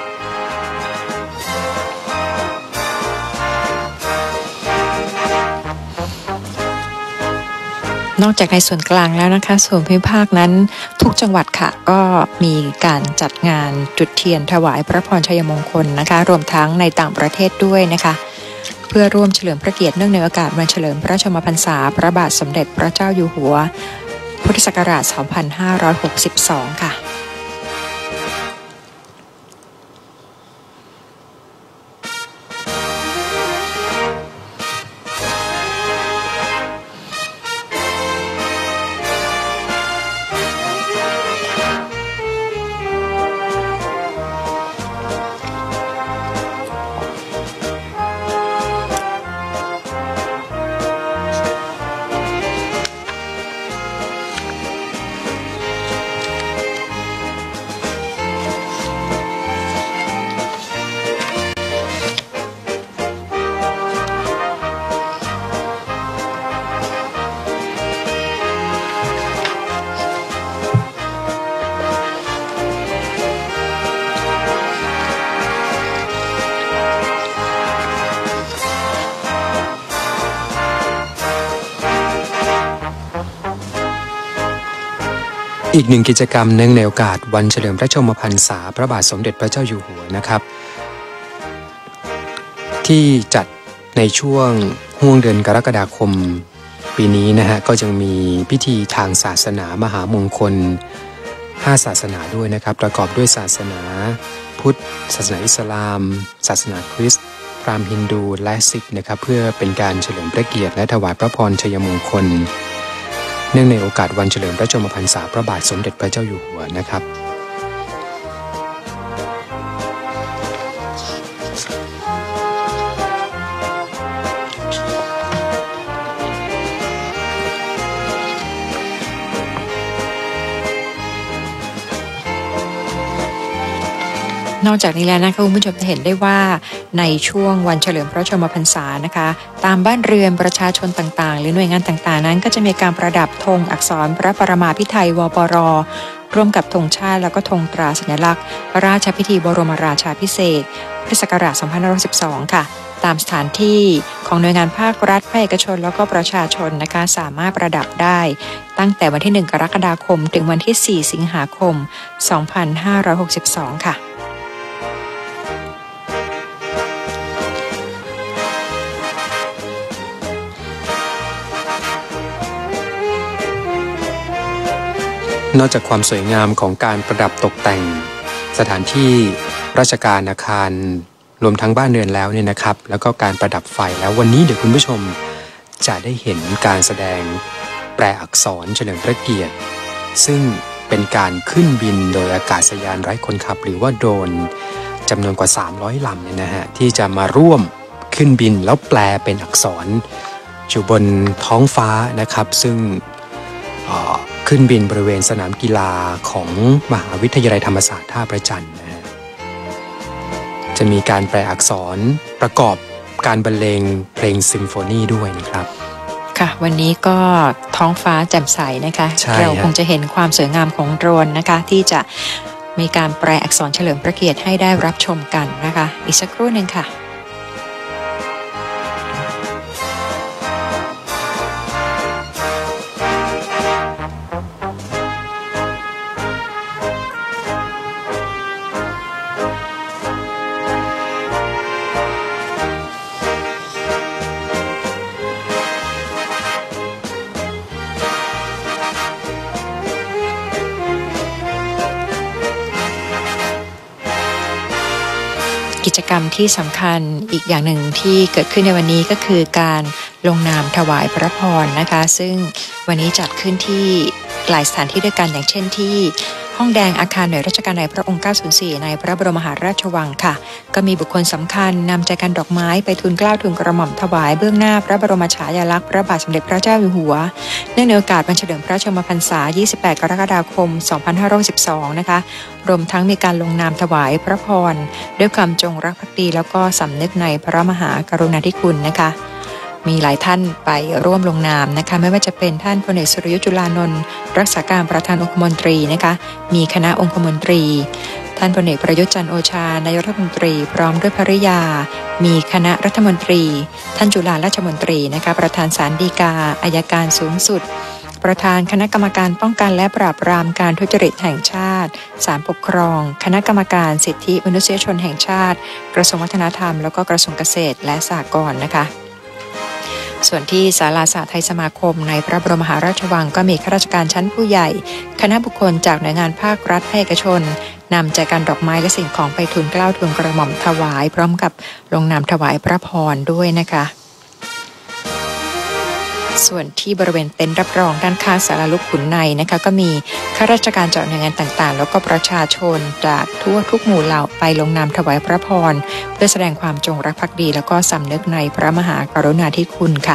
นอกจากในส่วนกลางแล้วนะคะส่วนภูมิภาคนั้นทุกจังหวัดค่ะก็มีการจัดงานจุดเทียนถวายพระพรชัยมงคลนะคะรวมทั้งในต่างประเทศด้วยนะคะเพื่อร่วมเฉลิมพระเกียรติเนื่องในโอกาสวันเฉลิมพระชนมพรรษาพระบาทสมเด็จพระเจ้าอยู่หัวพุทธศักราช 2562 ค่ะอีกหนึ่งกิจกรรมเนื่องในโอกาสวันเฉลิมพระชนมพรรษาพระบาทสมเด็จพระเจ้าอยู่หัวนะครับที่จัดในช่วงห่วงเดือนกรกฎาคมปีนี้นะฮะก็ยังมีพิธีทางศาสนามหามงคล5ศาสนาด้วยนะครับประกอบด้วยศาสนาพุทธศาสนาอิสลามศาสนาคริสต์พราหมณ์ฮินดูและซิกนะครับเพื่อเป็นการเฉลิมพระเกียรติและถวายพระพรชัยมงคลเนื่องในโอกาสวันเฉลิมพระชนมพรรษาพระบาทสมเด็จพระเจ้าอยู่หัวนะครับนอกจากนี้แล้วนะคะคุณผู้ชมจะเห็นได้ว่าในช่วงวันเฉลิมพระชนมพรรษานะคะตามบ้านเรือนประชาชนต่างๆหรือหน่วยงานต่างๆนั้นก็จะมีการประดับธงอักษรพระปรมาภิไธยวปร.ร่วมกับธงชาติแล้วก็ธงตราสัญลักษณ์พระราชพิธีบรมราชาภิเษกพุทธศักราช 2512 ค่ะตามสถานที่ของหน่วยงานภาครัฐภาคเอกชนแล้วก็ประชาชนนะคะสามารถประดับได้ตั้งแต่วันที่ 1 กรกฎาคมถึงวันที่ 4 สิงหาคม 2562 ค่ะนอกจากความสวยงามของการประดับตกแต่งสถานที่ราชการอาคารรวมทั้งบ้านเรือนแล้วเนี่ยนะครับแล้วก็การประดับไฟแล้ววันนี้เดี๋ยวคุณผู้ชมจะได้เห็นการแสดงแปลอักษรเฉลิมพระเกียรติซึ่งเป็นการขึ้นบินโดยอากาศยานไร้คนขับหรือว่าโดรนจำนวนกว่า300 ลำเนี่ยนะฮะที่จะมาร่วมขึ้นบินแล้วแปลเป็นอักษรอยู่บนท้องฟ้านะครับซึ่งขึ้นบินบริเวณสนามกีฬาของมหาวิทยาลัยธรรมศาสตร์ท่าพระจันทร์นะฮะจะมีการแปลอักษรประกอบการบรรเลงเพลงซิมโฟนีด้วยนะครับค่ะวันนี้ก็ท้องฟ้าแจ่มใสนะคะเราคงจะเห็นความสวยงามของโดรนนะคะที่จะมีการแปลอักษรเฉลิมพระเกียรติให้ได้รับชมกันนะคะอีกสักครู่หนึ่งค่ะกิจกรรมที่สำคัญอีกอย่างหนึ่งที่เกิดขึ้นในวันนี้ก็คือการลงนามถวายพระพรนะคะซึ่งวันนี้จัดขึ้นที่หลายสถานที่ด้วยกันอย่างเช่นที่ห้องแดงอาคารหน่วยราชการในพระองค์904ในพระบรมมหาราชวังค่ะก็มีบุคคลสำคัญนำใจกันดอกไม้ไปทูลเกล้าทูลกระหม่อมถวายเบื้องหน้าพระบรมฉายาลักษณ์พระบาทสมเด็จพระเจ้าอยู่หัวเนื่องในโอกาสวันเฉลิมพระชนมพรรษา28 กรกฎาคม 2512นะคะรวมทั้งมีการลงนามถวายพระพรด้วยความจงรักภักดีแล้วก็สำนึกในพระมหากรุณาธิคุณนะคะมีหลายท่านไปร่วมลงนามนะคะไม่ว่าจะเป็นท่านพลเอกสุรยุทธจุลานนท์รักษาการประธานองคมนตรีนะคะมีคณะองคมนตรีท่านพลเอกประยุทธ์จันทร์โอชานายกรัฐมนตรีพร้อมด้วยภริยามีคณะรัฐมนตรีท่านจุฬาราชมนตรีนะคะประธานศาลฎีกาอัยการสูงสุดประธานคณะกรรมการป้องกันและปราบปรามการทุจริตแห่งชาติศาลปกครองคณะกรรมการสิทธิมนุษยชนแห่งชาติกระทรวงวัฒนธรรมแล้วก็กระทรวงเกษตรและสหกรณ์นะคะส่วนที่ศาลาสหไทยสมาคมในพระบรมมหาราชวังก็มีข้าราชการชั้นผู้ใหญ่คณะบุคคลจากหน่วยงานภาครัฐภาคเอกชนนำใจกันดอกไม้และสิ่งของไปทูลเกล้าทูลกระหม่อมถวายพร้อมกับลงนามถวายพระพรด้วยนะคะส่วนที่บริเวณเต็นท์รับรองด้านข้างศาลาลูกขุนในนะคะก็มีข้าราชการจากหน่วยงานต่างๆแล้วก็ประชาชนจากทั่วทุกหมู่เหล่าไปลงนามถวายพระพรเพื่อแสดงความจงรักภักดีแล้วก็สำนึกในพระมหากรุณาธิคุณค่ะ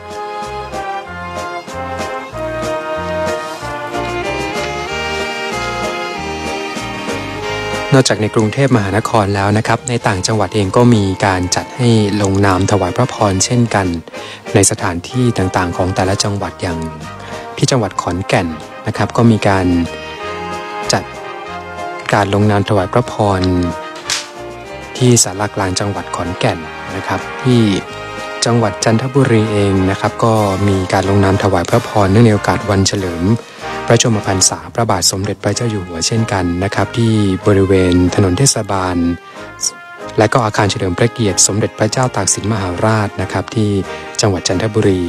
นอกจากในกรุงเทพมหานครแล้วนะครับในต่างจังหวัดเองก็มีการจัดให้ลงนามถวายพระพรเช่นกันในสถานที่ต่างๆของแต่ละจังหวัดอย่างที่จังหวัดขอนแก่นนะครับก็มีการจัดการลงนามถวายพระพรที่ศาลากลางจังหวัดขอนแก่นนะครับที่จังหวัดจันทบุรีเองนะครับก็มีการลงนามถวายพระพรเนื่องในโอกาสวันเฉลิมพระชนมพรรษาพระบาทสมเด็จพระเจ้าอยู่หัวเช่นกันนะครับที่บริเวณถนนเทศบาลและก็อาคารเฉลิมพระเกียรติสมเด็จพระเจ้าตากสินมหาราชนะครับที่จังหวัดจันทบุรี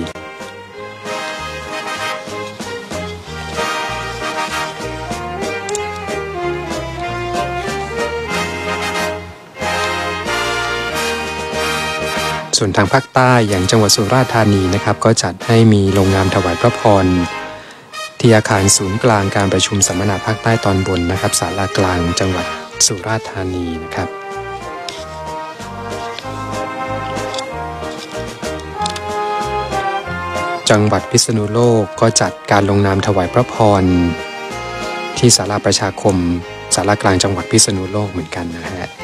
ส่วนทางภาคใต้อย่างจังหวัดสุราษฎร์ธานีนะครับก็จัดให้มีโรงงานถวายพระพรที่อาคารศูนย์กลางการประชุมสัมมนาภาคใต้ตอนบนนะครับศาลากลางจังหวัดสุราษฎร์ธานีนะครับจังหวัดพิษณุโลกก็จัดการลงนามถวายพระพรที่ศาลาประชาคมศาลากลางจังหวัดพิษณุโลกเหมือนกันนะฮะ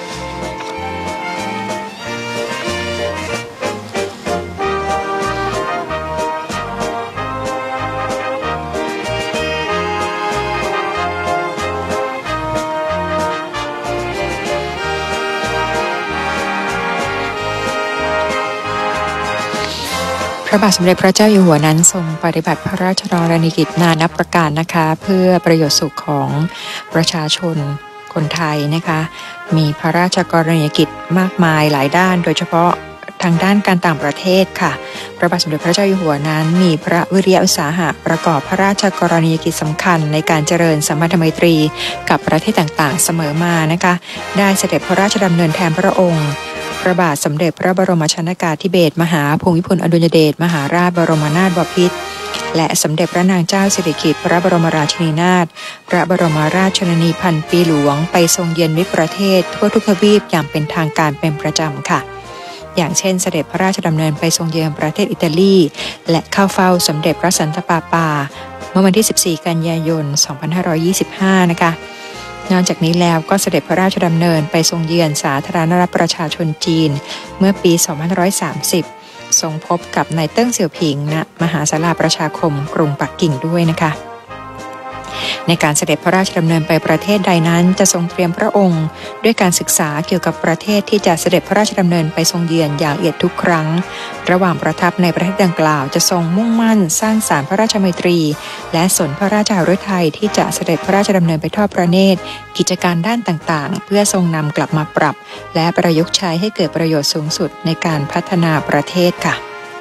พระบาทสมเด็จพระเจ้าอยู่หัวนั้นทรงปฏิบัติพระราชกรณียกิจนานับประการนะคะเพื่อประโยชน์สุขของประชาชนคนไทยนะคะมีพระราชกรณียกิจมากมายหลายด้านโดยเฉพาะทางด้านการต่างประเทศค่ะพระบาทสมเด็จพระเจ้าอยู่หัวนั้นมีพระวิริยะอุตสาหะประกอบพระราชกรณียกิจสำคัญในการเจริญสัมพันธไมตรีกับประเทศต่างๆเสมอมานะคะได้เสด็จพระราชดำเนินแทนพระองค์พระบาทสมเด็จพระบรมชนกาธิเบศรมหาภูมิพลอดุลยเดชมหาราชบรมนาถบพิตรและสมเด็จพระนางเจ้าสิริกิติ์พระบรมราชินีนาถพระบรมราชชนนีพันปีหลวงไปทรงเยือนมิตรประเทศทั่วทุกทวีปอย่างเป็นทางการเป็นประจำค่ะอย่างเช่นเสด็จพระราชดำเนินไปทรงเยือนประเทศอิตาลีและเข้าเฝ้าสมเด็จพระสันตะปาปาเมื่อวันที่14กันยายน2525นะคะนอกจากนี้แล้วก็เสด็จพระราชดำเนินไปทรงเยือนสาธารณรัฐประชาชนจีนเมื่อปี2530ทรงพบกับนายเติ้งเสี่ยวผิงณมหาศาลาประชาคมกรุงปักกิ่งด้วยนะคะในการเสด็จพระราชดำเนินไปประเทศใดนั้นจะทรงเตรียมพระองค์ด้วยการศึกษาเกี่ยวกับประเทศที่จะเสด็จพระราชดำเนินไปทรงเยือนอย่างละเอียดทุกครั้งระหว่างประทับในประเทศดังกล่าวจะทรงมุ่งมั่นสร้างสรรค์พระราชมัยตรีและสนพระราชหฤทัยที่จะเสด็จพระราชดำเนินไปทอดพระเนตรกิจการด้านต่างๆเพื่อทรงนำกลับมาปรับและประยุกต์ใช้ให้เกิดประโยชน์สูงสุดในการพัฒนาประเทศค่ะ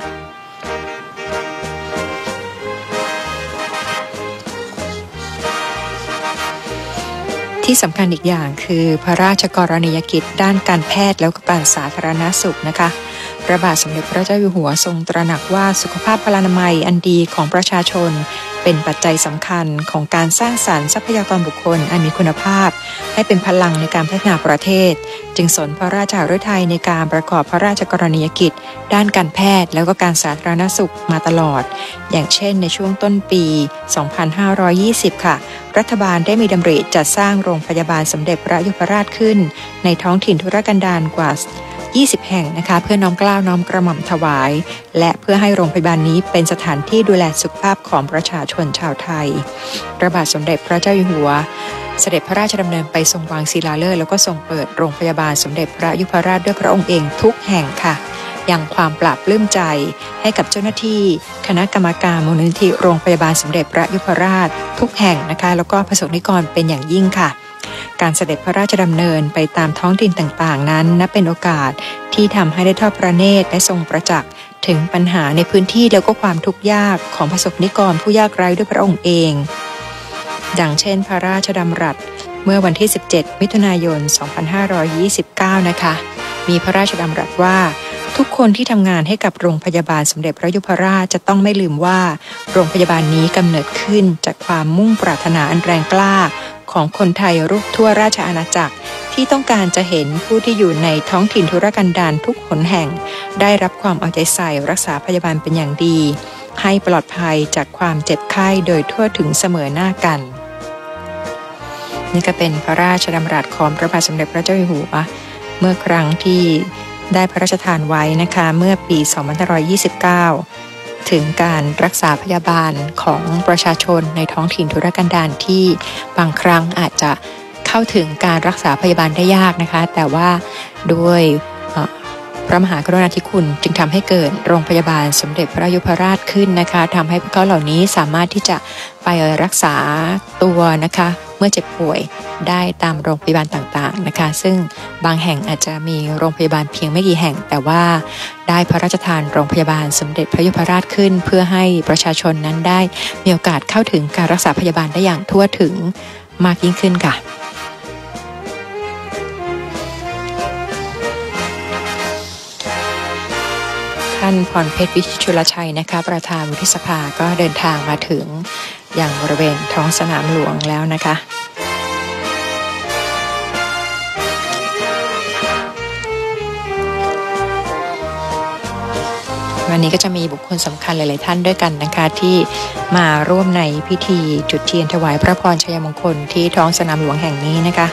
ที่สำคัญอีกอย่างคือพระราชกรณียกิจด้านการแพทย์และการสาธารณสุขนะคะพระบาทสมเด็จพระเจ้าอยู่หัวทรงตระหนักว่าสุขภาพพลานามัยอันดีของประชาชนเป็นปัจจัยสำคัญของการสร้างสรรค์ทรัพยากรบุคคลอันมีคุณภาพให้เป็นพลังในการพัฒนาประเทศจึงสนพระราชหฤทัยในการประกอบพระราชกรณียกิจด้านการแพทย์แล้วก็การสาธารณสุขมาตลอดอย่างเช่นในช่วงต้นปี 2520 ค่ะรัฐบาลได้มีดำริจัดสร้างโรงพยาบาลสมเด็จพระยุพราชขึ้นในท้องถิ่นทุรกันดารกว่า20 แห่งนะคะเพื่อน้อมเกล้าน้อมกระหม่อมถวายและเพื่อให้โรงพยาบาลนี้เป็นสถานที่ดูแลสุขภาพของประชาชนชาวไทยพระบาทสมเด็จพระเจ้าอยู่หัวเสด็จพระราชดำเนินไปทรงวางศิลาฤกษ์แล้วก็ทรงเปิดโรงพยาบาลสมเด็จพระยุพราชด้วยพระองค์เองทุกแห่งค่ะยังความปราบปลื้มใจให้กับเจ้าหน้าที่คณะกรรมการมูลนิธิโรงพยาบาลสมเด็จพระยุพราชทุกแห่งนะคะแล้วก็ประสบนิกรเป็นอย่างยิ่งค่ะการเสด็จพระราชดำเนินไปตามท้องถิ่นต่างๆนั้นนับเป็นโอกาสที่ทำให้ได้ทอดพระเนตรและทรงประจักษ์ถึงปัญหาในพื้นที่แล้วก็ความทุกข์ยากของประสบนิกรผู้ยากไร้ด้วยพระองค์เองดังเช่นพระราชดำรัสเมื่อวันที่17มิถุนายน2529นะคะมีพระราชดำรัสว่าทุกคนที่ทำงานให้กับโรงพยาบาลสมเด็จพระยุพราชจะต้องไม่ลืมว่าโรงพยาบาลนี้กำเนิดขึ้นจากความมุ่งปรารถนาอันแรงกล้าของคนไทยรูปทั่วราชอาณาจักรที่ต้องการจะเห็นผู้ที่อยู่ในท้องถิ่นทุรกันดารทุกหนแห่งได้รับความเอาใจใส่รักษาพยาบาลเป็นอย่างดีให้ปลอดภัยจากความเจ็บไข้โดยทั่วถึงเสมอหน้ากันนี่ก็เป็นพระราชดำรัสของพระบาทสมเด็จพระเจ้าอยู่หัวเมื่อครั้งที่ได้พระราชทานไว้นะคะเมื่อปี2529ถึงการรักษาพยาบาลของประชาชนในท้องถิ่นทุรกันดารที่บางครั้งอาจจะเข้าถึงการรักษาพยาบาลได้ยากนะคะแต่ว่าด้วยพระมหากรุณาธิคุณจึงทำให้เกิดโรงพยาบาลสมเด็จพระยุพราชขึ้นนะคะทำให้พวกเขาเหล่านี้สามารถที่จะไปรักษาตัวนะคะเมื่อเจ็บป่วยได้ตามโรงพยาบาลต่างๆนะคะซึ่งบางแห่งอาจจะมีโรงพยาบาลเพียงไม่กี่แห่งแต่ว่าได้พระราชทานโรงพยาบาลสมเด็จพระยุพราชขึ้นเพื่อให้ประชาชนนั้นได้มีโอกาสเข้าถึงการรักษาพยาบาลได้อย่างทั่วถึงมากยิ่งขึ้นค่ะท่านพรเพชรวิชุลชัยนะคะประธานวุฒิสภาก็เดินทางมาถึงอย่างบริเวณท้องสนามหลวงแล้วนะคะวันนี้ก็จะมีบุคคลสำคัญหลายๆท่านด้วยกันนะคะที่มาร่วมในพิธีจุดเทียนถวายพระพรชัยมงคลที่ท้องสนามหลวงแห่งนี้นะคะ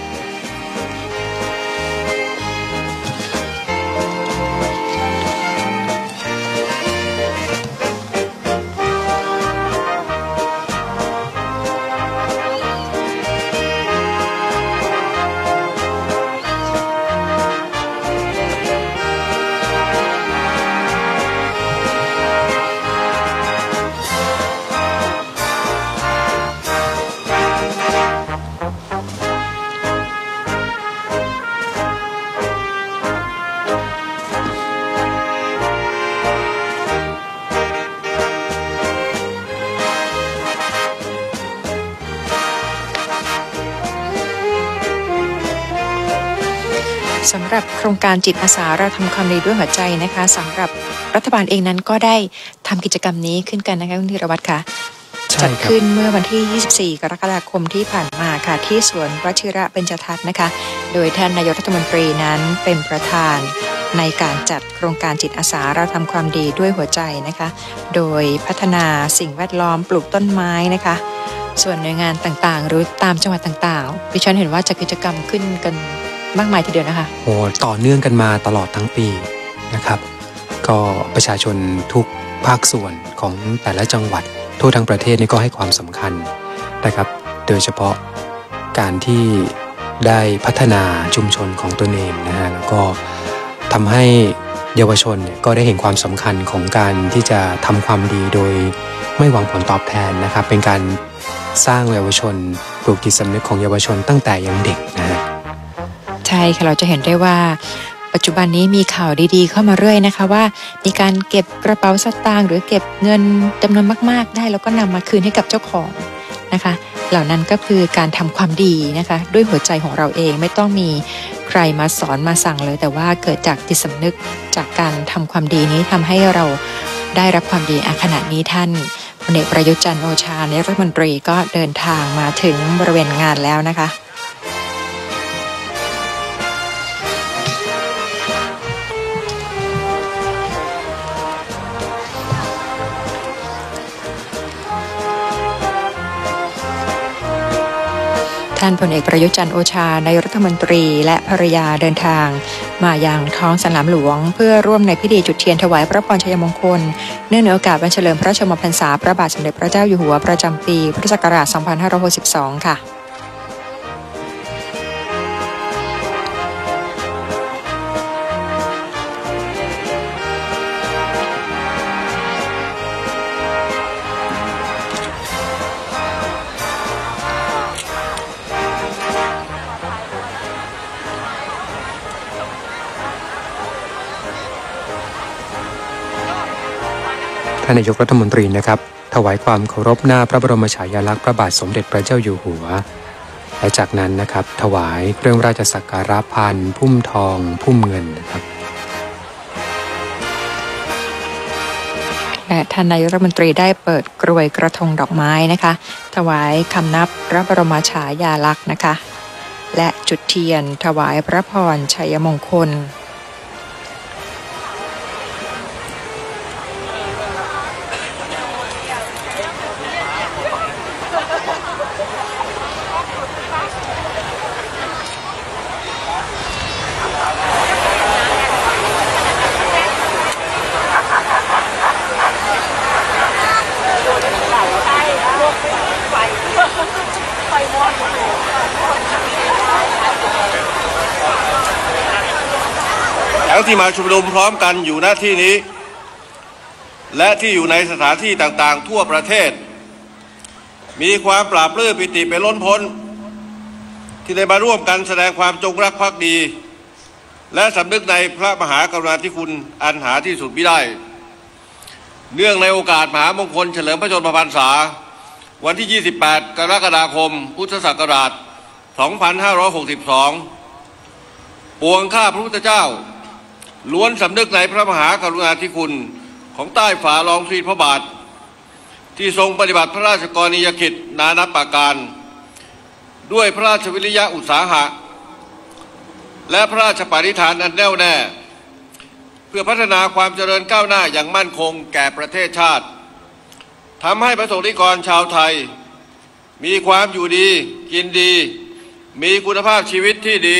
สำหรับโครงการจิตอาสาเราทำความดีด้วยหัวใจนะคะสำหรับรัฐบาลเองนั้นก็ได้ทำกิจกรรมนี้ขึ้นกันนะคะคุณธีรวัตรค่ะจัดขึ้นเมื่อวันที่ 24 กรกฎาคมที่ผ่านมาค่ะที่สวนวชิระเบญจทัศน์นะคะโดยท่านนายกรัฐมนตรีนั้นเป็นประธานในการจัดโครงการจิตอาสาเราทำความดีด้วยหัวใจนะคะโดยพัฒนาสิ่งแวดล้อมปลูกต้นไม้นะคะส่วนหน่วยงานต่างๆหรือตามจังหวัดต่างๆดิฉันเห็นว่าจัดกิจกรรมขึ้นกันมากมายทีเดียวนะคะโอ้ต่อเนื่องกันมาตลอดทั้งปีนะครับก็ประชาชนทุกภาคส่วนของแต่ละจังหวัดทั่วทั้งประเทศนี่ก็ให้ความสำคัญนะครับโดยเฉพาะการที่ได้พัฒนาชุมชนของตนเองนะฮะแล้วก็ทำให้เยาวชนเนี่ยก็ได้เห็นความสำคัญของการที่จะทำความดีโดยไม่หวังผลตอบแทนนะครับเป็นการสร้างเยาวชนปลูกจิตสำนึกของเยาวชนตั้งแต่ยังเด็กนะฮะใช่ค่ะเราจะเห็นได้ว่าปัจจุบันนี้มีข่าวดีๆเข้ามาเรื่อยนะคะว่ามีการเก็บกระเป๋าสตางค์หรือเก็บเงินจำนวนมากๆได้แล้วก็นำมาคืนให้กับเจ้าของนะคะเหล่านั้นก็คือการทำความดีนะคะด้วยหัวใจของเราเองไม่ต้องมีใครมาสอนมาสั่งเลยแต่ว่าเกิดจากจิตสำนึกจากการทำความดีนี้ทำให้เราได้รับความดีขณะนี้ท่านพลเอกประยุทธ์จันทร์โอชานายกรัฐมนตรีก็เดินทางมาถึงบริเวณงานแล้วนะคะท่านพลเอกประยุทธ์จันทร์โอชานายกรัฐมนตรีและภริยาเดินทางมายังท้องสนามหลวงเพื่อร่วมในพิธีจุดเทียนถวายพระพรชัยมงคลเนื่องในโอกาสวันเฉลิมพระชนมพรรษาพระบาทสมเด็จพระเจ้าอยู่หัวประจำปีพุทธศักราช 2562 ค่ะท่านนายกรัฐมนตรีนะครับถวายความเคารพหน้าพระบรมฉายาลักษณ์พระบาทสมเด็จพระเจ้าอยู่หัวและจากนั้นนะครับถวายเครื่องราชสักการะพันพุ่มทองพุ่มเงินนะครับและท่านนายกรัฐมนตรีได้เปิดกรวยกระทงดอกไม้นะคะถวายคำนับพระบรมฉายาลักษณ์นะคะและจุดเทียนถวายพระพรชัยมงคลงที่มาชุมนุมพร้อมกันอยู่ณที่นี้และที่อยู่ในสถานที่ต่างๆทั่วประเทศมีความปราบปลื้มปิติเป็นล้นพ้นที่ได้มาร่วมกันแสดงความจงรักภักดีและสำนึกในพระมหากรุณาธิคุณอันหาที่สุดมิได้เนื่องในโอกาสมหามงคลเฉลิมพระชนมพรรษาวันที่ 28 กรกฎาคม พุทธศักราช 2562 ปวงข้าพระพุทธเจ้าล้วนสำนึกในพระมหากรุณาธิคุณของใต้ฝ่าละอองธุลีพระบาทที่ทรงปฏิบัติพระราชกรณียกิจนานับประการด้วยพระราชวิริยะอุตสาหะและพระราชปณิธานอันแน่วแน่เพื่อพัฒนาความเจริญก้าวหน้าอย่างมั่นคงแก่ประเทศชาติทำให้ประสบนิกรชาวไทยมีความอยู่ดีกินดีมีคุณภาพชีวิตที่ดี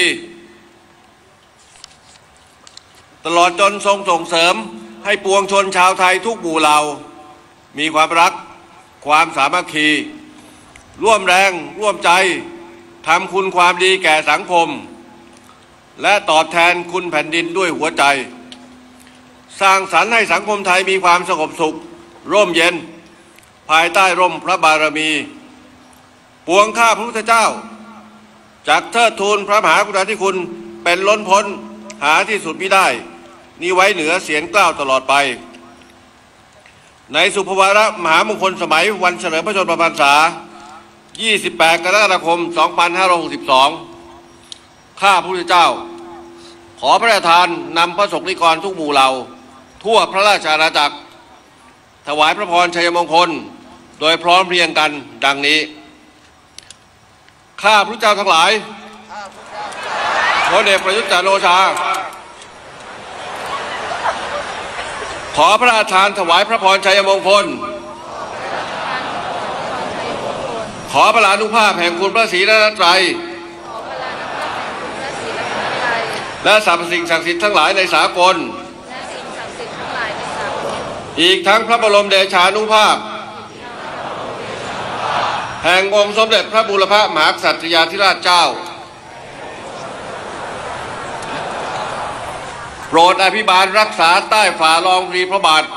ตลอดจนทรงส่งเสริมให้ปวงชนชาวไทยทุกหมู่เหล่ามีความรักความสามัคคีร่วมแรงร่วมใจทำคุณความดีแก่สังคมและตอบแทนคุณแผ่นดินด้วยหัวใจสร้างสรรค์ให้สังคมไทยมีความสงบสุขร่มเย็นภายใต้ร่มพระบารมีปวงข้าพระพุทธเจ้าจักเทิดทูนพระมหากรุณาธิคุณเป็นล้นพ้นหาที่สุดมิได้นี้ไว้เหนือเสียงกล้าวตลอดไปในสุภวาระมหามงคลสมัยวันเฉลิมพระชนมพรรษา 28 กรกฎาคม 2562 ข้าพระพุทธเจ้าขอพระราชทานนำพระสงฆ์นิกรทุกหมู่เหล่าทั่วพระราชอาณาจักรถวายพระพรชัยมงคลโดยพร้อมเพรียงกันดังนี้ข้าพระเจ้าทั้งหลายพลเอกประยุทธ์จันทร์โอชาขอพระราชทานถวายพระพรชัยมงคลขอพระลานุภาพแห่งคุณพระศรีรัตนตรัยและสรรพสิ่งศักดิ์สิทธิ์ทั้งหลายในสากลอีกทั้งพระบรมเดชานุภาพแห่งองค์สมเด็จพระบูรพมหากษัตริยาธิราชเจ้าโปรดอภิบาลรักษาใต้ฝ่าละอองธุลีพระบาท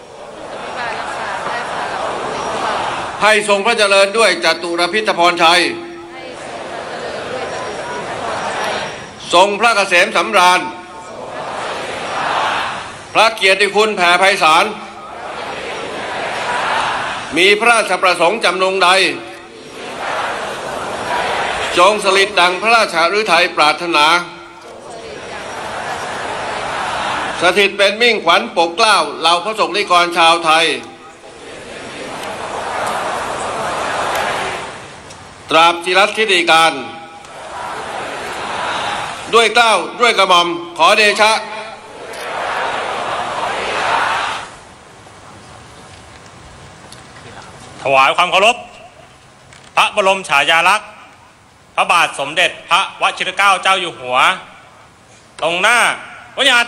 ให้ทรงพระเจริญด้วยจตุรพิธพรชัยทรงพระเกษมสำราญพระเกียรติคุณแผ่ไพศาลมีพระราชประสงค์จำนงใดจงสลิดดังพระราชฤทัยปรารถนาสถิตเป็นมิ่งขวัญปกเกล้าเหล่าพระสงฆ์นิกรชาวไทยตราบที่รัชธิการด้วยเกล้าด้วยกระหม่อมขอเดชะถวายความเคารพพระบรมฉายาลักษณ์พระบาทสมเด็จพระวชิรเกล้าเจ้าอยู่หัวตรงหน้าวัญญัติ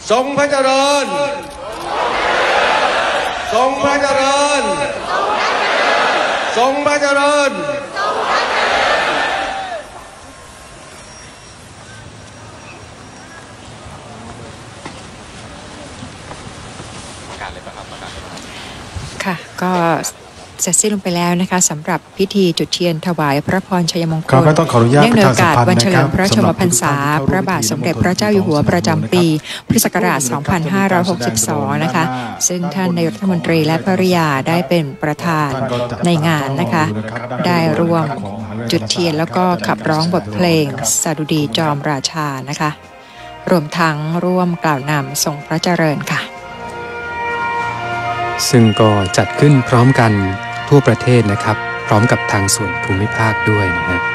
ทรงพระเจริญทรงพระเจริญทรงพระเจริญค่ะก็เสร็จสิ้นลงไปแล้วนะคะสำหรับพิธีจุดเทียนถวายพระพรชัยมงคลก็ต้องขออนุญาตเนื่องในโอกาสวันเฉลิมพระชนมพรรษาประชาสัมพันธ์นะครับพระบาทสมเด็จพระเจ้าอยู่หัวประจำปีพุทธศักราช 2562 นะคะซึ่งท่านนายกรัฐมนตรีและภริยาได้เป็นประธานในงานนะคะได้ร่วมจุดเทียนแล้วก็ขับร้องบทเพลงสดุดีจอมราชานะคะรวมทั้งร่วมกล่าวนำทรงพระเจริญค่ะซึ่งก็จัดขึ้นพร้อมกันทั่วประเทศนะครับพร้อมกับทางส่วนภูมิภาคด้วยนะฮะ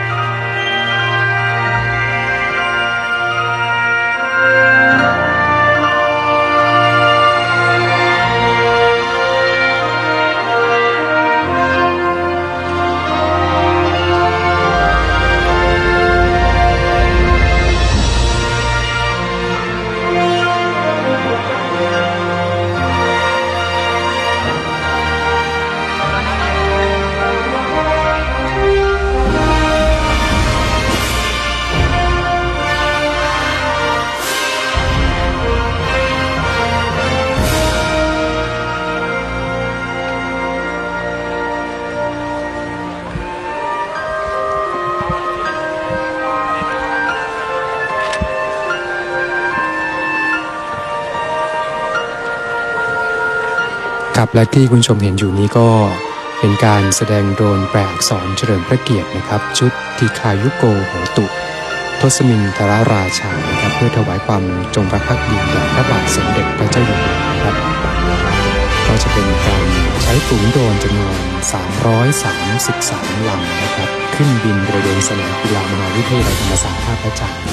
ครับและที่คุณชมเห็นอยู่นี้ก็เป็นการแสดงโดรนแปลอักษรเฉลิมพระเกียรตินะครับชุดทีคายุโกโหตุทศมินทรราชานะครับเพื่อถวายความจงรักภักดีแด่พระบาทสมเด็จพระเจ้าอยู่หัวนะครับก็จะเป็นการใช้ฝูงโดรนจำนวน333ลำนะครับขึ้นบินบริเวณสนามกีฬามหาวิทยาลัยธรรมศาสตร์ท่าพระจันทร์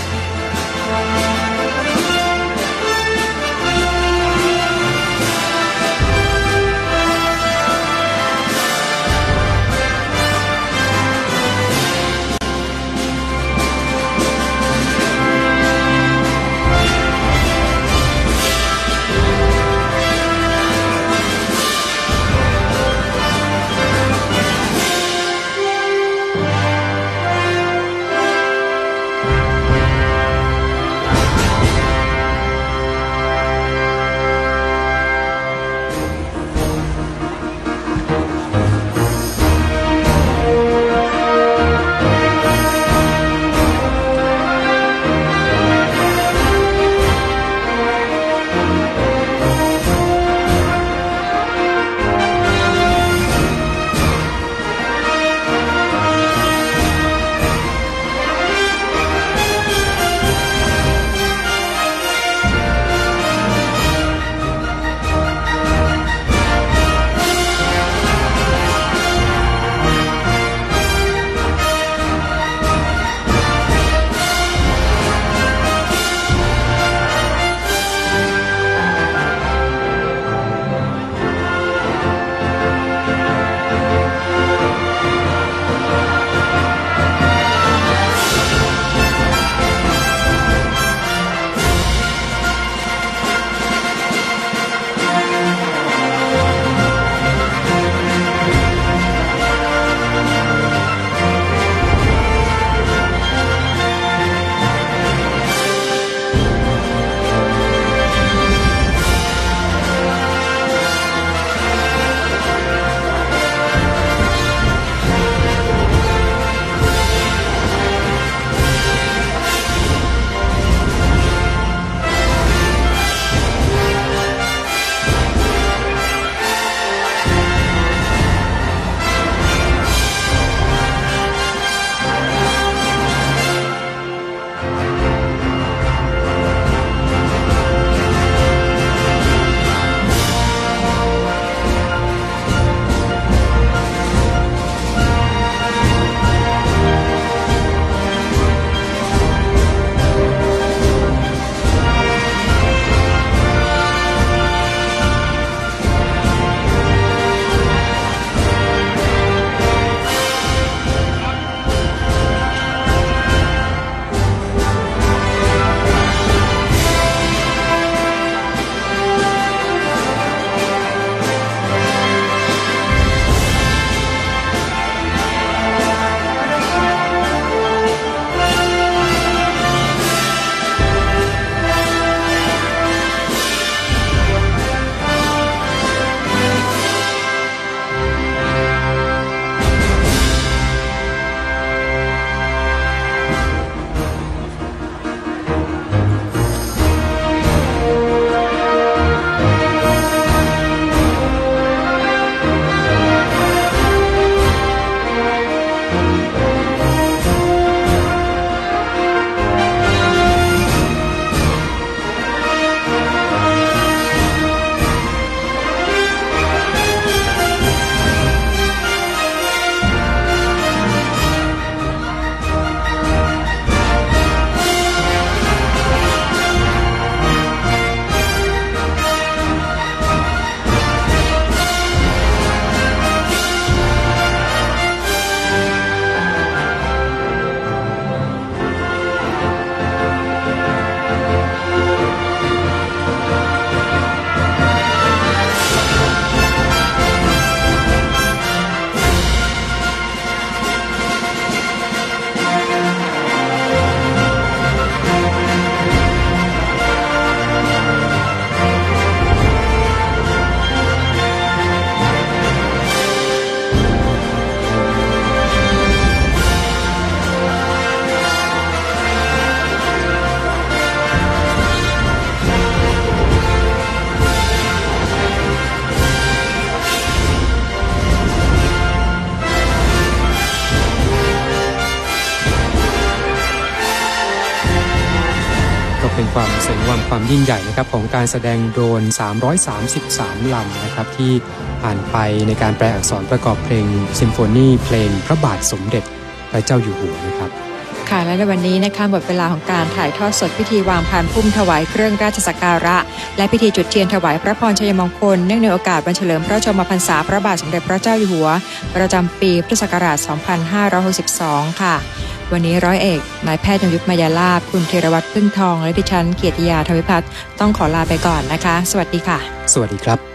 ความยิ่งใหญ่นะครับของการแสดงโดรน333ลำนะครับที่ผ่านไปในการแปลอักษรประกอบเพลงซิมโฟนีเพลงพระบาทสมเด็จพระเจ้าอยู่หัวนะครับค่ะและในวันนี้นะคะหมดเวลาของการถ่ายทอดสดพิธีวางพานพุ่มถวายเครื่องราชสักการะและพิธีจุดเทียนถวายพระพรชัยมงคลเนื่องในโอกาสวันเฉลิมพระชนมพรรษาพระบาทสมเด็จพระเจ้าอยู่หัวประจำปีพุทธศักราช 2562 ค่ะวันนี้ร้อยเอกนายแพทย์ยงยุทธมายาลาภคุณธีรวัฒน์พึ่งทองและดิฉันเกียรติยาทวิพัฒน์ต้องขอลาไปก่อนนะคะสวัสดีค่ะสวัสดีครับ